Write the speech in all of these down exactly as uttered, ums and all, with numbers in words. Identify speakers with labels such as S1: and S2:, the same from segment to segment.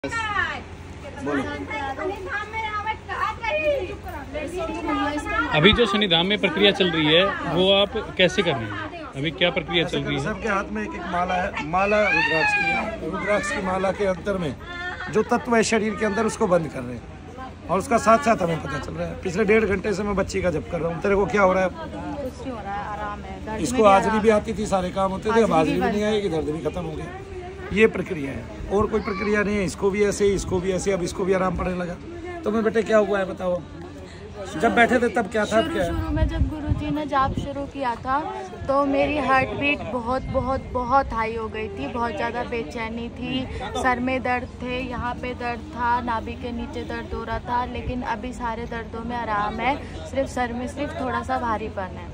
S1: अभी जो शनिधाम में प्रक्रिया चल रही है वो आप कैसे कर रहे हैं? अभी क्या प्रक्रिया चल रही है?
S2: सबके हाथ में एक एक माला है, माला रुद्राक्ष की है। रुद्राक्ष की माला के अंतर में जो तत्व है शरीर के अंदर उसको बंद कर रहे हैं और उसका साथ साथ हमें पता चल रहा है। पिछले डेढ़ घंटे से मैं बच्ची का जप कर रहा हूँ। तेरे को क्या हो रहा है? इसको हाजिरी भी आती थी, सारे काम होते थे, अब हाजिरी भी नहीं आएगी, दर्द भी खत्म हो गया। ये प्रक्रिया है और कोई प्रक्रिया नहीं है। इसको भी ऐसे, इसको भी ऐसे, अब इसको भी आराम पड़ने लगा। तो मैं बेटे क्या हुआ है बताओ? जब बैठे थे तब क्या था?
S3: शुरू शुरू में जब गुरुजी ने जाप शुरू किया था तो मेरी हार्ट बीट बहुत बहुत बहुत हाई हो गई थी। बहुत ज़्यादा बेचैनी थी, सर में दर्द थे, यहाँ पे दर्द था, नाभि के नीचे दर्द हो रहा था। लेकिन अभी सारे दर्दों में आराम है, सिर्फ सर में सिर्फ थोड़ा सा भारीपन है।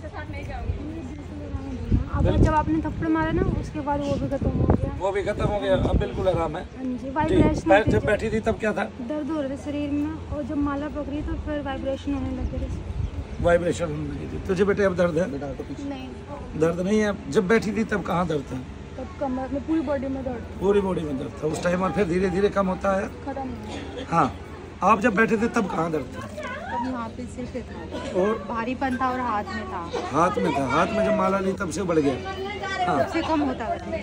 S4: अब जब आपने थप्पड़ मारा ना उसके बाद वो भी खत्म हो गया।
S2: वो भी खत्म हो गया, अब बिल्कुल आराम है।
S4: वाइब्रेशन
S2: जब बैठी थी तब क्या था?
S4: दर्द हो रहे थे शरीर में और जब माला पकड़ी तो फिर वाइब्रेशन होने लगे थे।
S2: वाइब्रेशन होने लगी थी। तुझे बेटे अब दर्द है?
S4: नहीं,
S2: दर्द नहीं है। जब बैठी थी तब कहाँ दर्द था?
S4: तब कमर में, पूरी बॉडी में दर्द,
S2: पूरी बॉडी में दर्द था उस टाइम और फिर धीरे धीरे कम होता है,
S4: खत्म हो गया।
S2: हाँ, आप जब बैठे थे तब कहाँ दर्द था?
S3: तब यहाँ पे सिर्फ था
S2: और
S3: भारीपन था और हाथ में था।
S2: हाथ में था। हाथ में जब माला ली तब से बढ़ गया। हाँ,
S3: से कम होता है,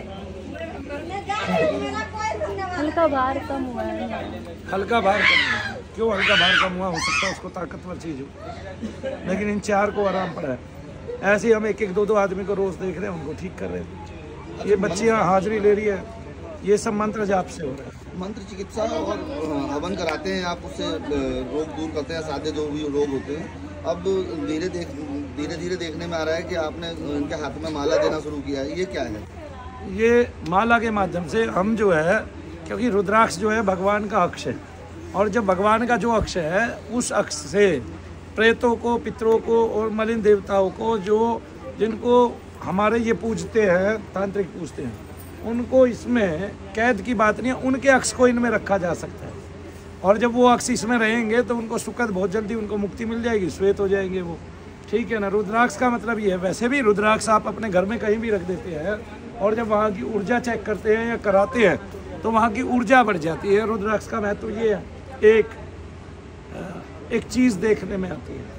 S4: हल्का भार कम हुआ है।
S2: हल्का भार कम हुआ। क्यों हल्का भार कम हुआ? हो सकता है उसको ताकतवर चीज हो, लेकिन इन चार को आराम पड़ा है। ऐसे ही हम एक एक दो दो आदमी को रोज देख रहे हैं, उनको ठीक कर रहे हैं। ये बच्चियाँ हाजिरी ले रही है, ये सब मंत्र जाप से हो रहा है।
S5: मंत्र चिकित्सा और हवन कराते हैं आप, उससे रोग दूर करते हैं, सादे जो भी रोग होते हैं। अब धीरे देख धीरे धीरे देखने में आ रहा है कि आपने इनके हाथ में माला देना शुरू किया है, ये क्या है?
S2: ये माला के माध्यम से हम जो है, क्योंकि रुद्राक्ष जो है भगवान का अक्ष है और जब भगवान का जो अक्ष है उस अक्ष से प्रेतों को, पितरों को और मलिन देवताओं को, जो जिनको हमारे ये पूजते हैं, तांत्रिक पूजते हैं, उनको इसमें कैद की बात नहीं है। उनके अक्ष को इनमें रखा जा सकता है और जब वो अक्ष इसमें रहेंगे तो उनको सुखद, बहुत जल्दी उनको मुक्ति मिल जाएगी, श्वेत हो जाएंगे वो। ठीक है ना? रुद्राक्ष का मतलब ये है। वैसे भी रुद्राक्ष आप अपने घर में कहीं भी रख देते हैं और जब वहाँ की ऊर्जा चेक करते हैं या कराते हैं तो वहाँ की ऊर्जा बढ़ जाती है। रुद्राक्ष का महत्व तो ये है, एक एक चीज़ देखने में आती है।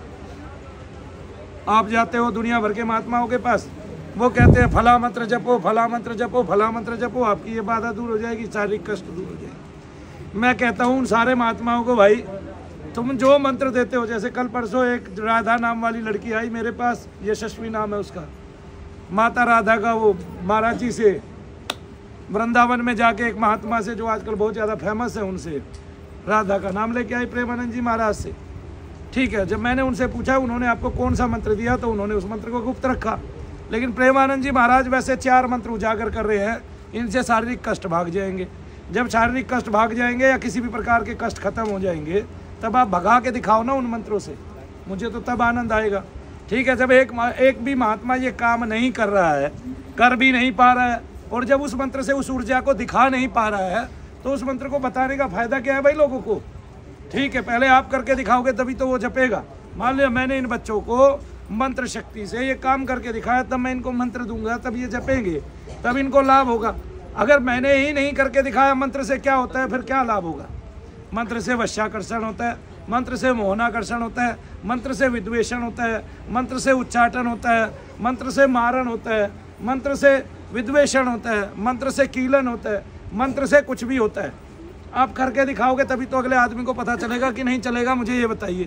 S2: आप जाते हो दुनिया भर के महात्माओं के पास, वो कहते हैं फला मंत्र जपो, फला मंत्र जपो, फला मंत्र जपो, आपकी ये बाधा दूर हो जाएगी, शारीरिक कष्ट दूर हो जाएगी। मैं कहता हूँ उन सारे महात्माओं को, भाई तुम जो मंत्र देते हो, जैसे कल परसों एक राधा नाम वाली लड़की आई मेरे पास, यशस्वी नाम है उसका, माता राधा का वो महाराज जी से वृंदावन में जाके एक महात्मा से जो आजकल बहुत ज़्यादा फेमस है, उनसे राधा का नाम लेके आई, प्रेमानंद जी महाराज से। ठीक है, जब मैंने उनसे पूछा उन्होंने आपको कौन सा मंत्र दिया, तो उन्होंने उस मंत्र को गुप्त रखा। लेकिन प्रेमानंद जी महाराज वैसे चार मंत्र उजागर कर रहे हैं, इनसे शारीरिक कष्ट भाग जाएंगे। जब शारीरिक कष्ट भाग जाएंगे या किसी भी प्रकार के कष्ट खत्म हो जाएंगे, तब आप भगा के दिखाओ ना उन मंत्रों से, मुझे तो तब आनंद आएगा। ठीक है, जब एक एक भी महात्मा ये काम नहीं कर रहा है, कर भी नहीं पा रहा है, और जब उस मंत्र से उस ऊर्जा को दिखा नहीं पा रहा है, तो उस मंत्र को बताने का फायदा क्या है भाई लोगों को? ठीक है, पहले आप करके दिखाओगे तभी तो वो जपेगा। मान लिया मैंने इन बच्चों को मंत्र शक्ति से ये काम करके दिखाया, तब मैं इनको मंत्र दूंगा, तब ये जपेंगे, तब इनको लाभ होगा। अगर मैंने ही नहीं करके दिखाया मंत्र से क्या होता है, फिर क्या लाभ होगा? मंत्र से वश्याकर्षण होता है, मंत्र से मोहनाकर्षण होता है, मंत्र से विद्वेषण होता है, मंत्र से उच्चाटन होता है, मंत्र से मारण होता है, मंत्र से विद्वेषण होता है, मंत्र से कीलन होता है, मंत्र से कुछ भी होता है। आप करके दिखाओगे तभी तो अगले आदमी को पता चलेगा कि नहीं चलेगा, मुझे ये बताइए।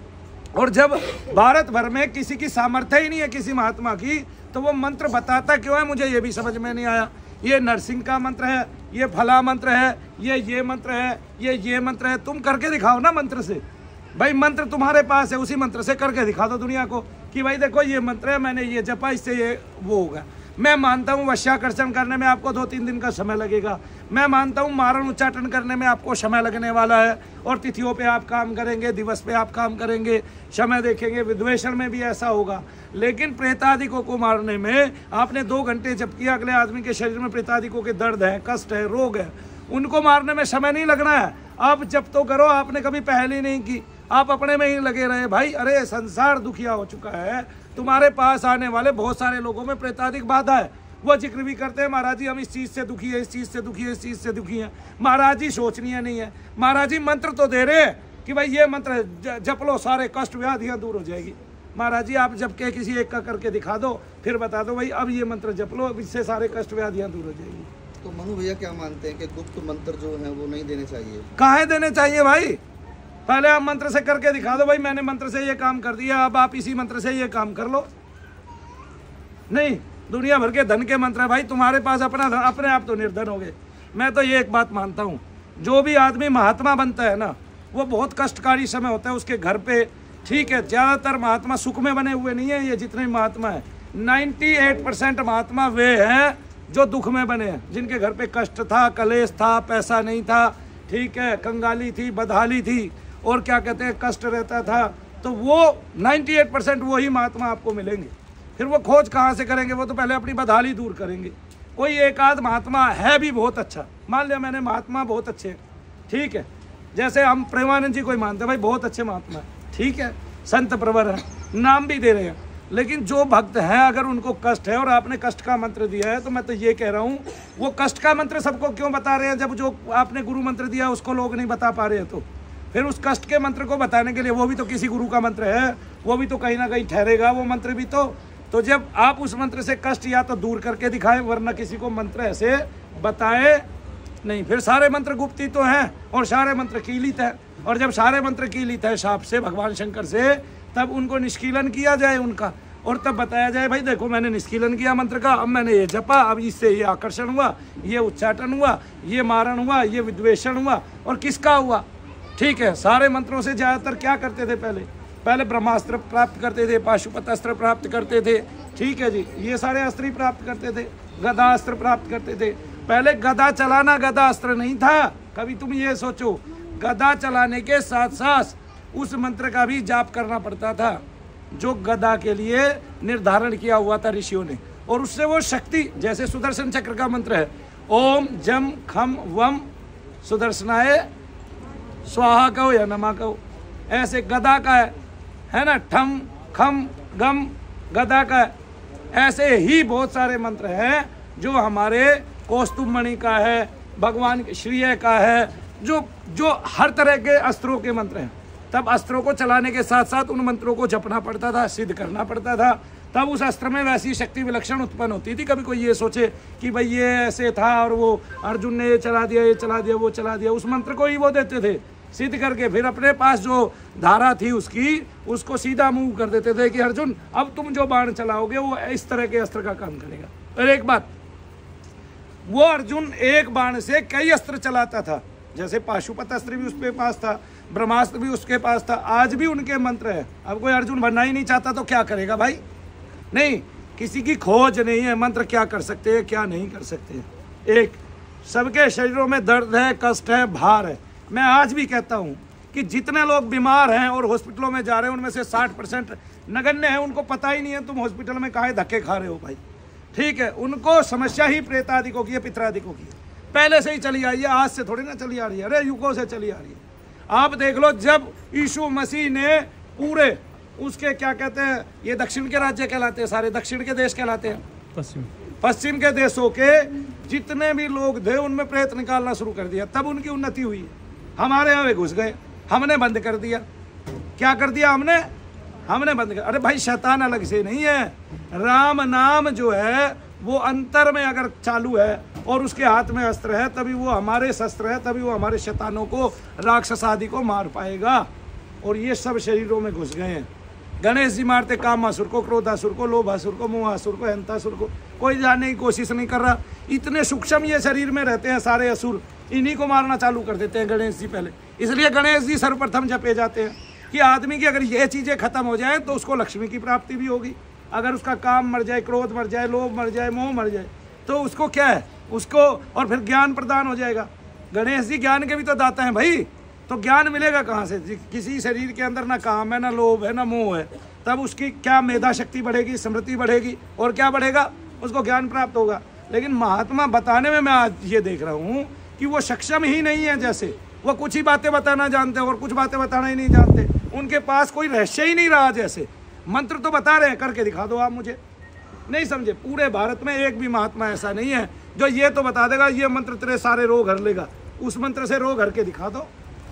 S2: और जब भारत भर में किसी की सामर्थ्य ही नहीं है किसी महात्मा की, तो वो मंत्र बताता क्यों है, मुझे ये भी समझ में नहीं आया। ये नरसिंह का मंत्र है, ये फला मंत्र है, ये ये मंत्र है, ये ये मंत्र है। तुम करके दिखाओ ना मंत्र से। भाई मंत्र तुम्हारे पास है, उसी मंत्र से करके दिखा दो दुनिया को कि भाई देखो ये मंत्र है, मैंने ये जपा, इससे ये वो होगा। मैं मानता हूँ वश्याकर्षण करने में आपको दो तीन दिन का समय लगेगा, मैं मानता हूँ मारण उच्चाटन करने में आपको समय लगने वाला है, और तिथियों पे आप काम करेंगे, दिवस पे आप काम करेंगे, समय देखेंगे। विद्वेषण में भी ऐसा होगा। लेकिन प्रेतादिकों को मारने में आपने दो घंटे जब किया, अगले आदमी के शरीर में प्रेतादिकों के दर्द है, कष्ट है, रोग है, उनको मारने में समय नहीं लगना है। आप जब तो करो, आपने कभी पहले नहीं की, आप अपने में ही लगे रहे। भाई अरे संसार दुखिया हो चुका है, तुम्हारे पास आने वाले बहुत सारे लोगों में प्रेतादिक बाधा है, वो जिक्र भी करते हैं महाराज जी हम इस चीज़ से दुखी है, इस चीज़ से दुखी है, इस चीज़ से दुखी है। महाराज जी सोचनीय नहीं है। महाराज जी मंत्र तो दे रहे हैं कि भाई ये मंत्र जप लो सारे कष्ट व्याधियाँ दूर हो जाएगी। महाराज जी आप जब के किसी एक का करके दिखा दो, फिर बता दो भाई अब ये मंत्र जप लो, अब इससे सारे कष्ट व्याधियाँ दूर हो जाएगी।
S5: तो मनु भैया क्या मानते हैं कि गुप्त मंत्र जो है वो नहीं देने चाहिए?
S2: काहे देने चाहिए भाई? पहले आप मंत्र से करके दिखा दो भाई मैंने मंत्र से ये काम कर दिया, अब आप इसी मंत्र से ये काम कर लो। नहीं, दुनिया भर के धन के मंत्र है भाई, तुम्हारे पास अपना धन, अपने आप तो निर्धन हो गए। मैं तो ये एक बात मानता हूँ, जो भी आदमी महात्मा बनता है ना वो बहुत कष्टकारी समय होता है उसके घर पे। ठीक है, ज़्यादातर महात्मा सुख में बने हुए नहीं है, ये जितने महात्मा है अट्ठानवे परसेंट महात्मा वे हैं जो दुख में बने हैं, जिनके घर पे कष्ट था, कलेश था, पैसा नहीं था, ठीक है, कंगाली थी, बदहाली थी और क्या कहते हैं कष्ट रहता था। तो वो अट्ठानवे परसेंट वही महात्मा आपको मिलेंगे। फिर वो खोज कहाँ से करेंगे? वो तो पहले अपनी बदहाली दूर करेंगे। कोई एक आध महात्मा है भी बहुत अच्छा, मान लिया मैंने महात्मा बहुत अच्छे हैं, ठीक है, जैसे हम प्रेमानंद जी को ही मानते हैं भाई बहुत अच्छे महात्मा है, ठीक है, संत प्रवर है, नाम भी दे रहे हैं। लेकिन जो भक्त हैं अगर उनको कष्ट है और आपने कष्ट का मंत्र दिया है तो मैं तो ये कह रहा हूँ वो कष्ट का मंत्र सबको क्यों बता रहे हैं? जब जो आपने गुरु मंत्र दिया उसको लोग नहीं बता पा रहे हैं तो फिर उस कष्ट के मंत्र को बताने के लिए वो भी तो किसी गुरु का मंत्र है, वो भी तो कहीं ना कहीं ठहरेगा वो मंत्र भी तो। तो जब आप उस मंत्र से कष्ट या तो दूर करके दिखाएं वरना किसी को मंत्र ऐसे बताए नहीं। फिर सारे मंत्र गुप्त ही तो हैं और सारे मंत्र कीलित है, और जब सारे मंत्र कीलित है शाप से, भगवान शंकर से, तब उनको निष्कीलन किया जाए उनका, और तब बताया जाए भाई देखो मैंने निष्कीलन किया मंत्र का, अब मैंने ये जपा, अब इससे ये आकर्षण हुआ, ये उच्चाटन हुआ, ये मारण हुआ, ये विद्वेषण हुआ, और किसका हुआ? ठीक है, सारे मंत्रों से ज़्यादातर क्या करते थे? पहले पहले ब्रह्मास्त्र प्राप्त करते थे, पाशुपत अस्त्र प्राप्त करते थे, ठीक है जी, ये सारे अस्त्र ही प्राप्त करते थे, गदा अस्त्र प्राप्त करते थे। पहले गदा चलाना गदा अस्त्र नहीं था, कभी तुम ये सोचो, गदा चलाने के साथ साथ उस मंत्र का भी जाप करना पड़ता था जो गदा के लिए निर्धारण किया हुआ था ऋषियों ने, और उससे वो शक्ति, जैसे सुदर्शन चक्र का मंत्र है ओम जम खम वम सुदर्शनाय स्वाहा कहो या नमा कहो, ऐसे गदा का है है ना, ठम खम गम गदा का है। ऐसे ही बहुत सारे मंत्र हैं जो हमारे कौस्तुभ मणि का है, भगवान श्रीय का है, जो जो हर तरह के अस्त्रों के मंत्र हैं। तब अस्त्रों को चलाने के साथ साथ उन मंत्रों को जपना पड़ता था, सिद्ध करना पड़ता था, तब उस अस्त्र में वैसी शक्ति विलक्षण उत्पन्न होती थी। कभी कोई ये सोचे कि भाई ये ऐसे था और वो अर्जुन ने ये चला दिया, ये चला दिया, वो चला दिया, उस मंत्र को ही वो देते थे सिद्ध करके, फिर अपने पास जो धारा थी उसकी उसको सीधा मूव कर देते थे कि अर्जुन अब तुम जो बाण चलाओगे वो इस तरह के अस्त्र का काम करेगा। और एक बात, वो अर्जुन एक बाण से कई अस्त्र चलाता था, जैसे पाशुपत अस्त्र भी उसके पास था, ब्रह्मास्त्र भी उसके पास था, आज भी उनके मंत्र है। अब कोई अर्जुन बनना ही नहीं चाहता तो क्या करेगा भाई? नहीं, किसी की खोज नहीं है, मंत्र क्या कर सकते हैं क्या नहीं कर सकते हैं। एक, सबके शरीरों में दर्द है, कष्ट है, भार है। मैं आज भी कहता हूँ कि जितने लोग बीमार हैं और हॉस्पिटलों में जा रहे हैं उनमें से साठ परसेंट नगण्य है, उनको पता ही नहीं है तुम हॉस्पिटल में काहे धक्के खा रहे हो भाई, ठीक है, उनको समस्या ही प्रेतादिकों की है, पितरादिकों की है, पहले से ही चली आई है, आज से थोड़ी ना चली आ रही है, अरे युगों से चली आ रही है। आप देख लो, जब यीशु मसीह ने पूरे उसके क्या कहते हैं, ये दक्षिण के राज्य कहलाते हैं, सारे दक्षिण के देश कहलाते हैं,
S1: पश्चिम
S2: पश्चिम के देशों के जितने भी लोग थे उनमें प्रेत निकालना शुरू कर दिया, तब उनकी उन्नति हुई है। हमारे यहाँ वे घुस गए, हमने बंद कर दिया। क्या कर दिया हमने? हमने बंद कर। अरे भाई शैतान अलग से नहीं है, राम नाम जो है वो अंतर में अगर चालू है और उसके हाथ में अस्त्र है तभी वो हमारे शस्त्र है, तभी वो हमारे शैतानों को, राक्षस आदि को मार पाएगा। और ये सब शरीरों में घुस गए हैं। गणेश जी मारते कामासुर को, क्रोधासुर को, लोभासुर को, मोहासुर को, हंतासुर को, कोई जानने की कोशिश नहीं कर रहा। इतने सूक्ष्म ये शरीर में रहते हैं सारे असुर, इन्हीं को मारना चालू कर देते हैं गणेश जी पहले। इसलिए गणेश जी सर्वप्रथम जपे जाते हैं कि आदमी की अगर ये चीज़ें खत्म हो जाए तो उसको लक्ष्मी की प्राप्ति भी होगी। अगर उसका काम मर जाए, क्रोध मर जाए, लोभ मर जाए, मोह मर जाए, तो उसको क्या है, उसको और फिर ज्ञान प्रदान हो जाएगा। गणेश जी ज्ञान के भी तो दाता हैं भाई, तो ज्ञान मिलेगा कहाँ से? किसी शरीर के अंदर ना काम है, ना लोभ है, ना मोह है, तब उसकी क्या मेधा शक्ति बढ़ेगी, स्मृति बढ़ेगी, और क्या बढ़ेगा? उसको ज्ञान प्राप्त होगा। लेकिन महात्मा बताने में मैं आज ये देख रहा हूँ कि वो सक्षम ही नहीं है, जैसे वो कुछ ही बातें बताना जानते हैं और कुछ बातें बताना ही नहीं जानते। उनके पास कोई रहस्य ही नहीं रहा। जैसे मंत्र तो बता रहे हैं, करके दिखा दो आप मुझे, नहीं समझे? पूरे भारत में एक भी महात्मा ऐसा नहीं है जो ये तो बता देगा ये मंत्र तेरे सारे रोग हर लेगा। उस मंत्र से रोग हर के दिखा दो।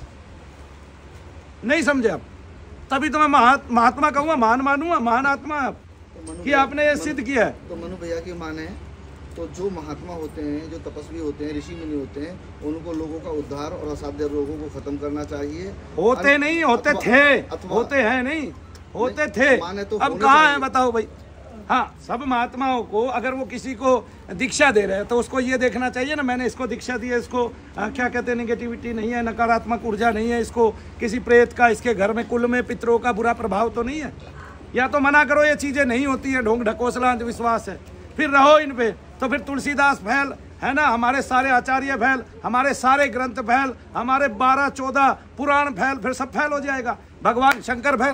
S2: नहीं समझे आप? तभी तो मैं महात्मा कहूँगा, महान मानूंगा, महान आत्मा आप कि आपने ये सिद्ध किया है।
S5: तो मनु भैया की माने तो जो महात्मा होते हैं, जो तपस्वी होते हैं, ऋषि मुनि होते हैं, उनको लोगों का उद्धार और असाध्य रोगों को खत्म करना चाहिए।
S2: होते नहीं, होते थे, होते हैं नहीं, होते थे,
S5: तो
S2: अब कहाँ है बताओ भाई? हाँ, सब महात्माओं को अगर वो किसी को दीक्षा दे रहे हैं तो उसको ये देखना चाहिए ना, मैंने इसको दीक्षा दी है, इसको आ, क्या कहते हैं, नेगेटिविटी नहीं है, नकारात्मक ऊर्जा नहीं है, इसको किसी प्रेत का, इसके घर में कुल में पितरों का बुरा प्रभाव तो नहीं है। या तो मना करो ये चीज़ें नहीं होती है, ढोंग ढकोसला अंधविश्वास है, फिर रहो इन पे। तो फिर तुलसीदास फैल है ना, हमारे सारे आचार्य फैल, हमारे सारे ग्रंथ फैल, हमारे बारह चौदह पुराण फैल, फिर सब फैल हो जाएगा। भगवान शंकर फैल,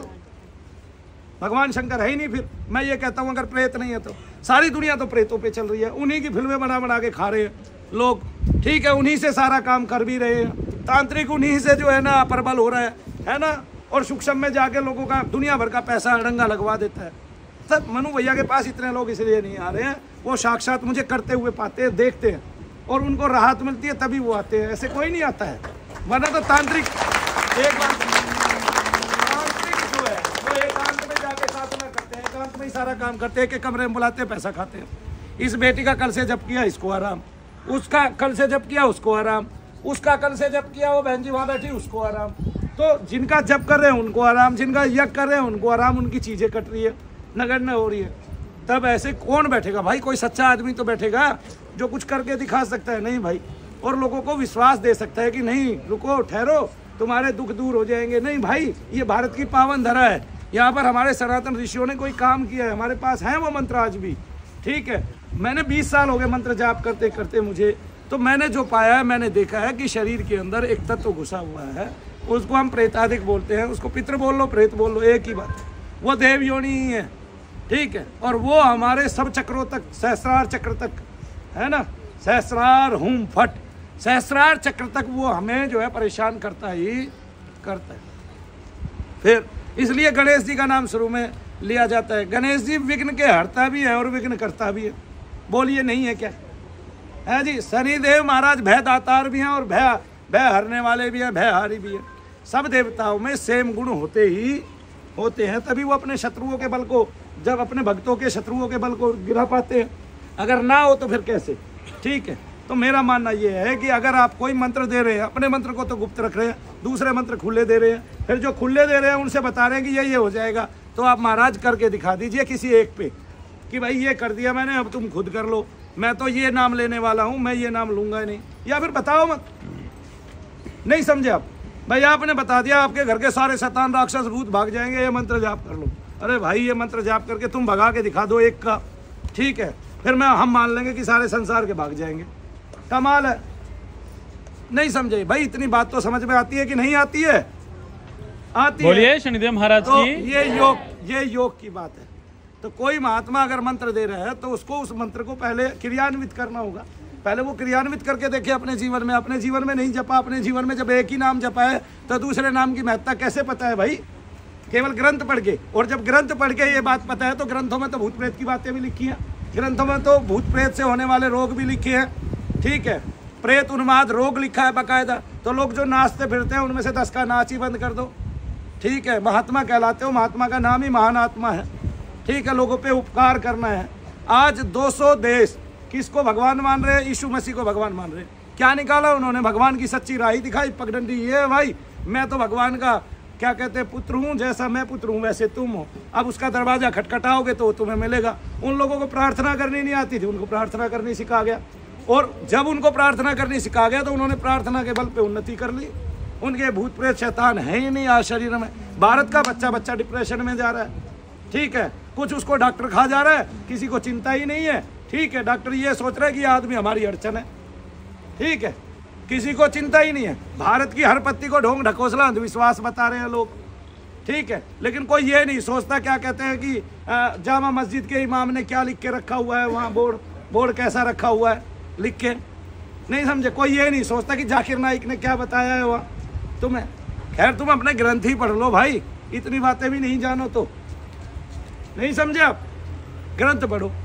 S2: भगवान शंकर है ही नहीं। फिर मैं ये कहता हूँ अगर प्रेत नहीं है तो सारी दुनिया तो प्रेतों पे चल रही है, उन्हीं की फिल्में बना बना के खा रहे हैं लोग, ठीक है, उन्हीं से सारा काम कर भी रहे हैं। तांत्रिक उन्हीं से जो है ना प्रबल हो रहा है है ना, और सूक्ष्म में जाके लोगों का दुनिया भर का पैसा अड़ंगा लगवा देता है। सब मनु भैया के पास इतने लोग इसलिए नहीं आ रहे हैं, वो साक्षात मुझे करते हुए पाते हैं, देखते हैं और उनको राहत मिलती है तभी वो आते हैं, ऐसे कोई नहीं आता है। वरना तो तांत्रिक एक बार तांत्रिक जो है वो एकांत में जाके साधना करते हैं, एकांत में ही सारा काम करते हैं, कि कमरे में बुलाते हैं, पैसा खाते हैं। इस बेटी का कल से जब किया इसको आराम, उसका कल से जब किया उसको आराम, उसका कल से जब किया वो बहन जी वहाँ बैठी उसको आराम। तो जिनका जब कर रहे हैं उनको आराम, जिनका यज्ञ कर रहे हैं उनको आराम, उनकी चीज़ें कट रही है, नगण्य हो रही है। तब ऐसे कौन बैठेगा भाई? कोई सच्चा आदमी तो बैठेगा जो कुछ करके दिखा सकता है, नहीं भाई, और लोगों को विश्वास दे सकता है कि नहीं रुको ठहरो तुम्हारे दुख दूर हो जाएंगे। नहीं भाई, ये भारत की पावन धरा है, यहाँ पर हमारे सनातन ऋषियों ने कोई काम किया है, हमारे पास है वो मंत्र आज भी, ठीक है। मैंने बीस साल हो गए मंत्र जाप करते करते मुझे, तो मैंने जो पाया है, मैंने देखा है कि शरीर के अंदर एक तत्व घुसा हुआ है, उसको हम प्रेतादिक बोलते हैं, उसको पितृ बोल लो, प्रेत बोल लो, एक ही बात, वो देव योनि ही है, ठीक है। और वो हमारे सब चक्रों तक, सहस्रार चक्र तक है ना, सहस्रार हुम फट, सहस्रार चक्र तक वो हमें जो है परेशान करता ही करता है। फिर इसलिए गणेश जी का नाम शुरू में लिया जाता है। गणेश जी विघ्न के हरता भी है और विघ्न करता भी है, बोलिए नहीं है क्या? है जी। शनिदेव महाराज भय दातार भी हैं और भय भय हरने वाले भी हैं, भयहारी भी हैं। सब देवताओं में सेम गुण होते ही होते हैं, तभी वो अपने शत्रुओं के बल को, जब अपने भक्तों के शत्रुओं के बल को गिरा पाते हैं। अगर ना हो तो फिर कैसे? ठीक है। तो मेरा मानना ये है कि अगर आप कोई मंत्र दे रहे हैं, अपने मंत्र को तो गुप्त रख रहे हैं, दूसरे मंत्र खुले दे रहे हैं, फिर जो खुले दे रहे हैं उनसे बता रहे हैं कि ये ये हो जाएगा, तो आप महाराज करके दिखा दीजिए किसी एक पे कि भाई ये कर दिया मैंने, अब तुम खुद कर लो, मैं तो ये नाम लेने वाला हूँ, मैं ये नाम लूंगा ही नहीं। या फिर बताओ मत, नहीं समझे आप? भाई आपने बता दिया आपके घर के सारे शैतान राक्षस भूत भाग जाएंगे, ये मंत्र जाप कर लो। अरे भाई ये मंत्र जाप करके तुम भगा के दिखा दो एक का, ठीक है, फिर मैं हम मान लेंगे कि सारे संसार के भाग जाएंगे। कमाल है। नहीं समझे भाई? इतनी बात तो समझ में आती है कि नहीं आती है? आती है।
S1: बोलिए शनिदेव महाराज
S2: तो
S1: की।
S2: ये योग, ये योग की बात है। तो कोई महात्मा अगर मंत्र दे रहा है तो उसको उस मंत्र को पहले क्रियान्वित करना होगा, पहले वो क्रियान्वित करके देखे अपने जीवन में। अपने जीवन में नहीं जपा, अपने जीवन में जब एक ही नाम जपा है तो दूसरे नाम की महत्ता कैसे पता है भाई? केवल ग्रंथ पढ़ के। और जब ग्रंथ पढ़ के ये बात पता है तो ग्रंथों में तो भूत प्रेत की बातें भी लिखी हैं, ग्रंथों में तो भूत प्रेत से होने वाले रोग भी लिखे हैं, ठीक है, प्रेत उन्माद रोग लिखा है बाकायदा। तो लोग जो नाचते फिरते हैं उनमें से दस का नाच ही बंद कर दो, ठीक है। महात्मा कहलाते हो, महात्मा का नाम ही महान आत्मा है, ठीक है। लोगों पे उपकार करना है। आज दो सौ देश किसको भगवान मान रहे हैं? यीशु मसीह को भगवान मान रहे हैं। क्या निकाला उन्होंने? भगवान की सच्ची राही दिखाई, पगडंडी। ये भाई मैं तो भगवान का क्या कहते हैं पुत्र हूँ, जैसा मैं पुत्र हूँ वैसे तुम हो। अब उसका दरवाजा खटखटाओगे तो तुम्हें मिलेगा। उन लोगों को प्रार्थना करनी नहीं आती थी, उनको प्रार्थना करनी सिखा गया। और जब उनको प्रार्थना करनी सिखा गया तो उन्होंने प्रार्थना के बल पे उन्नति कर ली। उनके भूत प्रेत शैतान है ही नहीं आज शरीर में। भारत का बच्चा बच्चा डिप्रेशन में जा रहा है, ठीक है। कुछ उसको डॉक्टर खा जा रहा है, किसी को चिंता ही नहीं है, ठीक है। डॉक्टर ये सोच रहा है कि ये आदमी हमारी अड़चन है, ठीक है, किसी को चिंता ही नहीं है। भारत की हर पत्ती को ढोंग ढकोसला अंधविश्वास बता रहे हैं लोग, ठीक है। लेकिन कोई ये नहीं सोचता, क्या कहते हैं कि जामा मस्जिद के इमाम ने क्या लिख के रखा हुआ है, वहाँ बोर्ड बोर्ड कैसा रखा हुआ है लिख के, नहीं समझे? कोई ये नहीं सोचता कि जाकिर नाइक ने क्या बताया है वहाँ तुम्हें। खैर तुम अपने ग्रंथ ही पढ़ लो भाई, इतनी बातें भी नहीं जानो तो, नहीं समझे आप? ग्रंथ पढ़ो।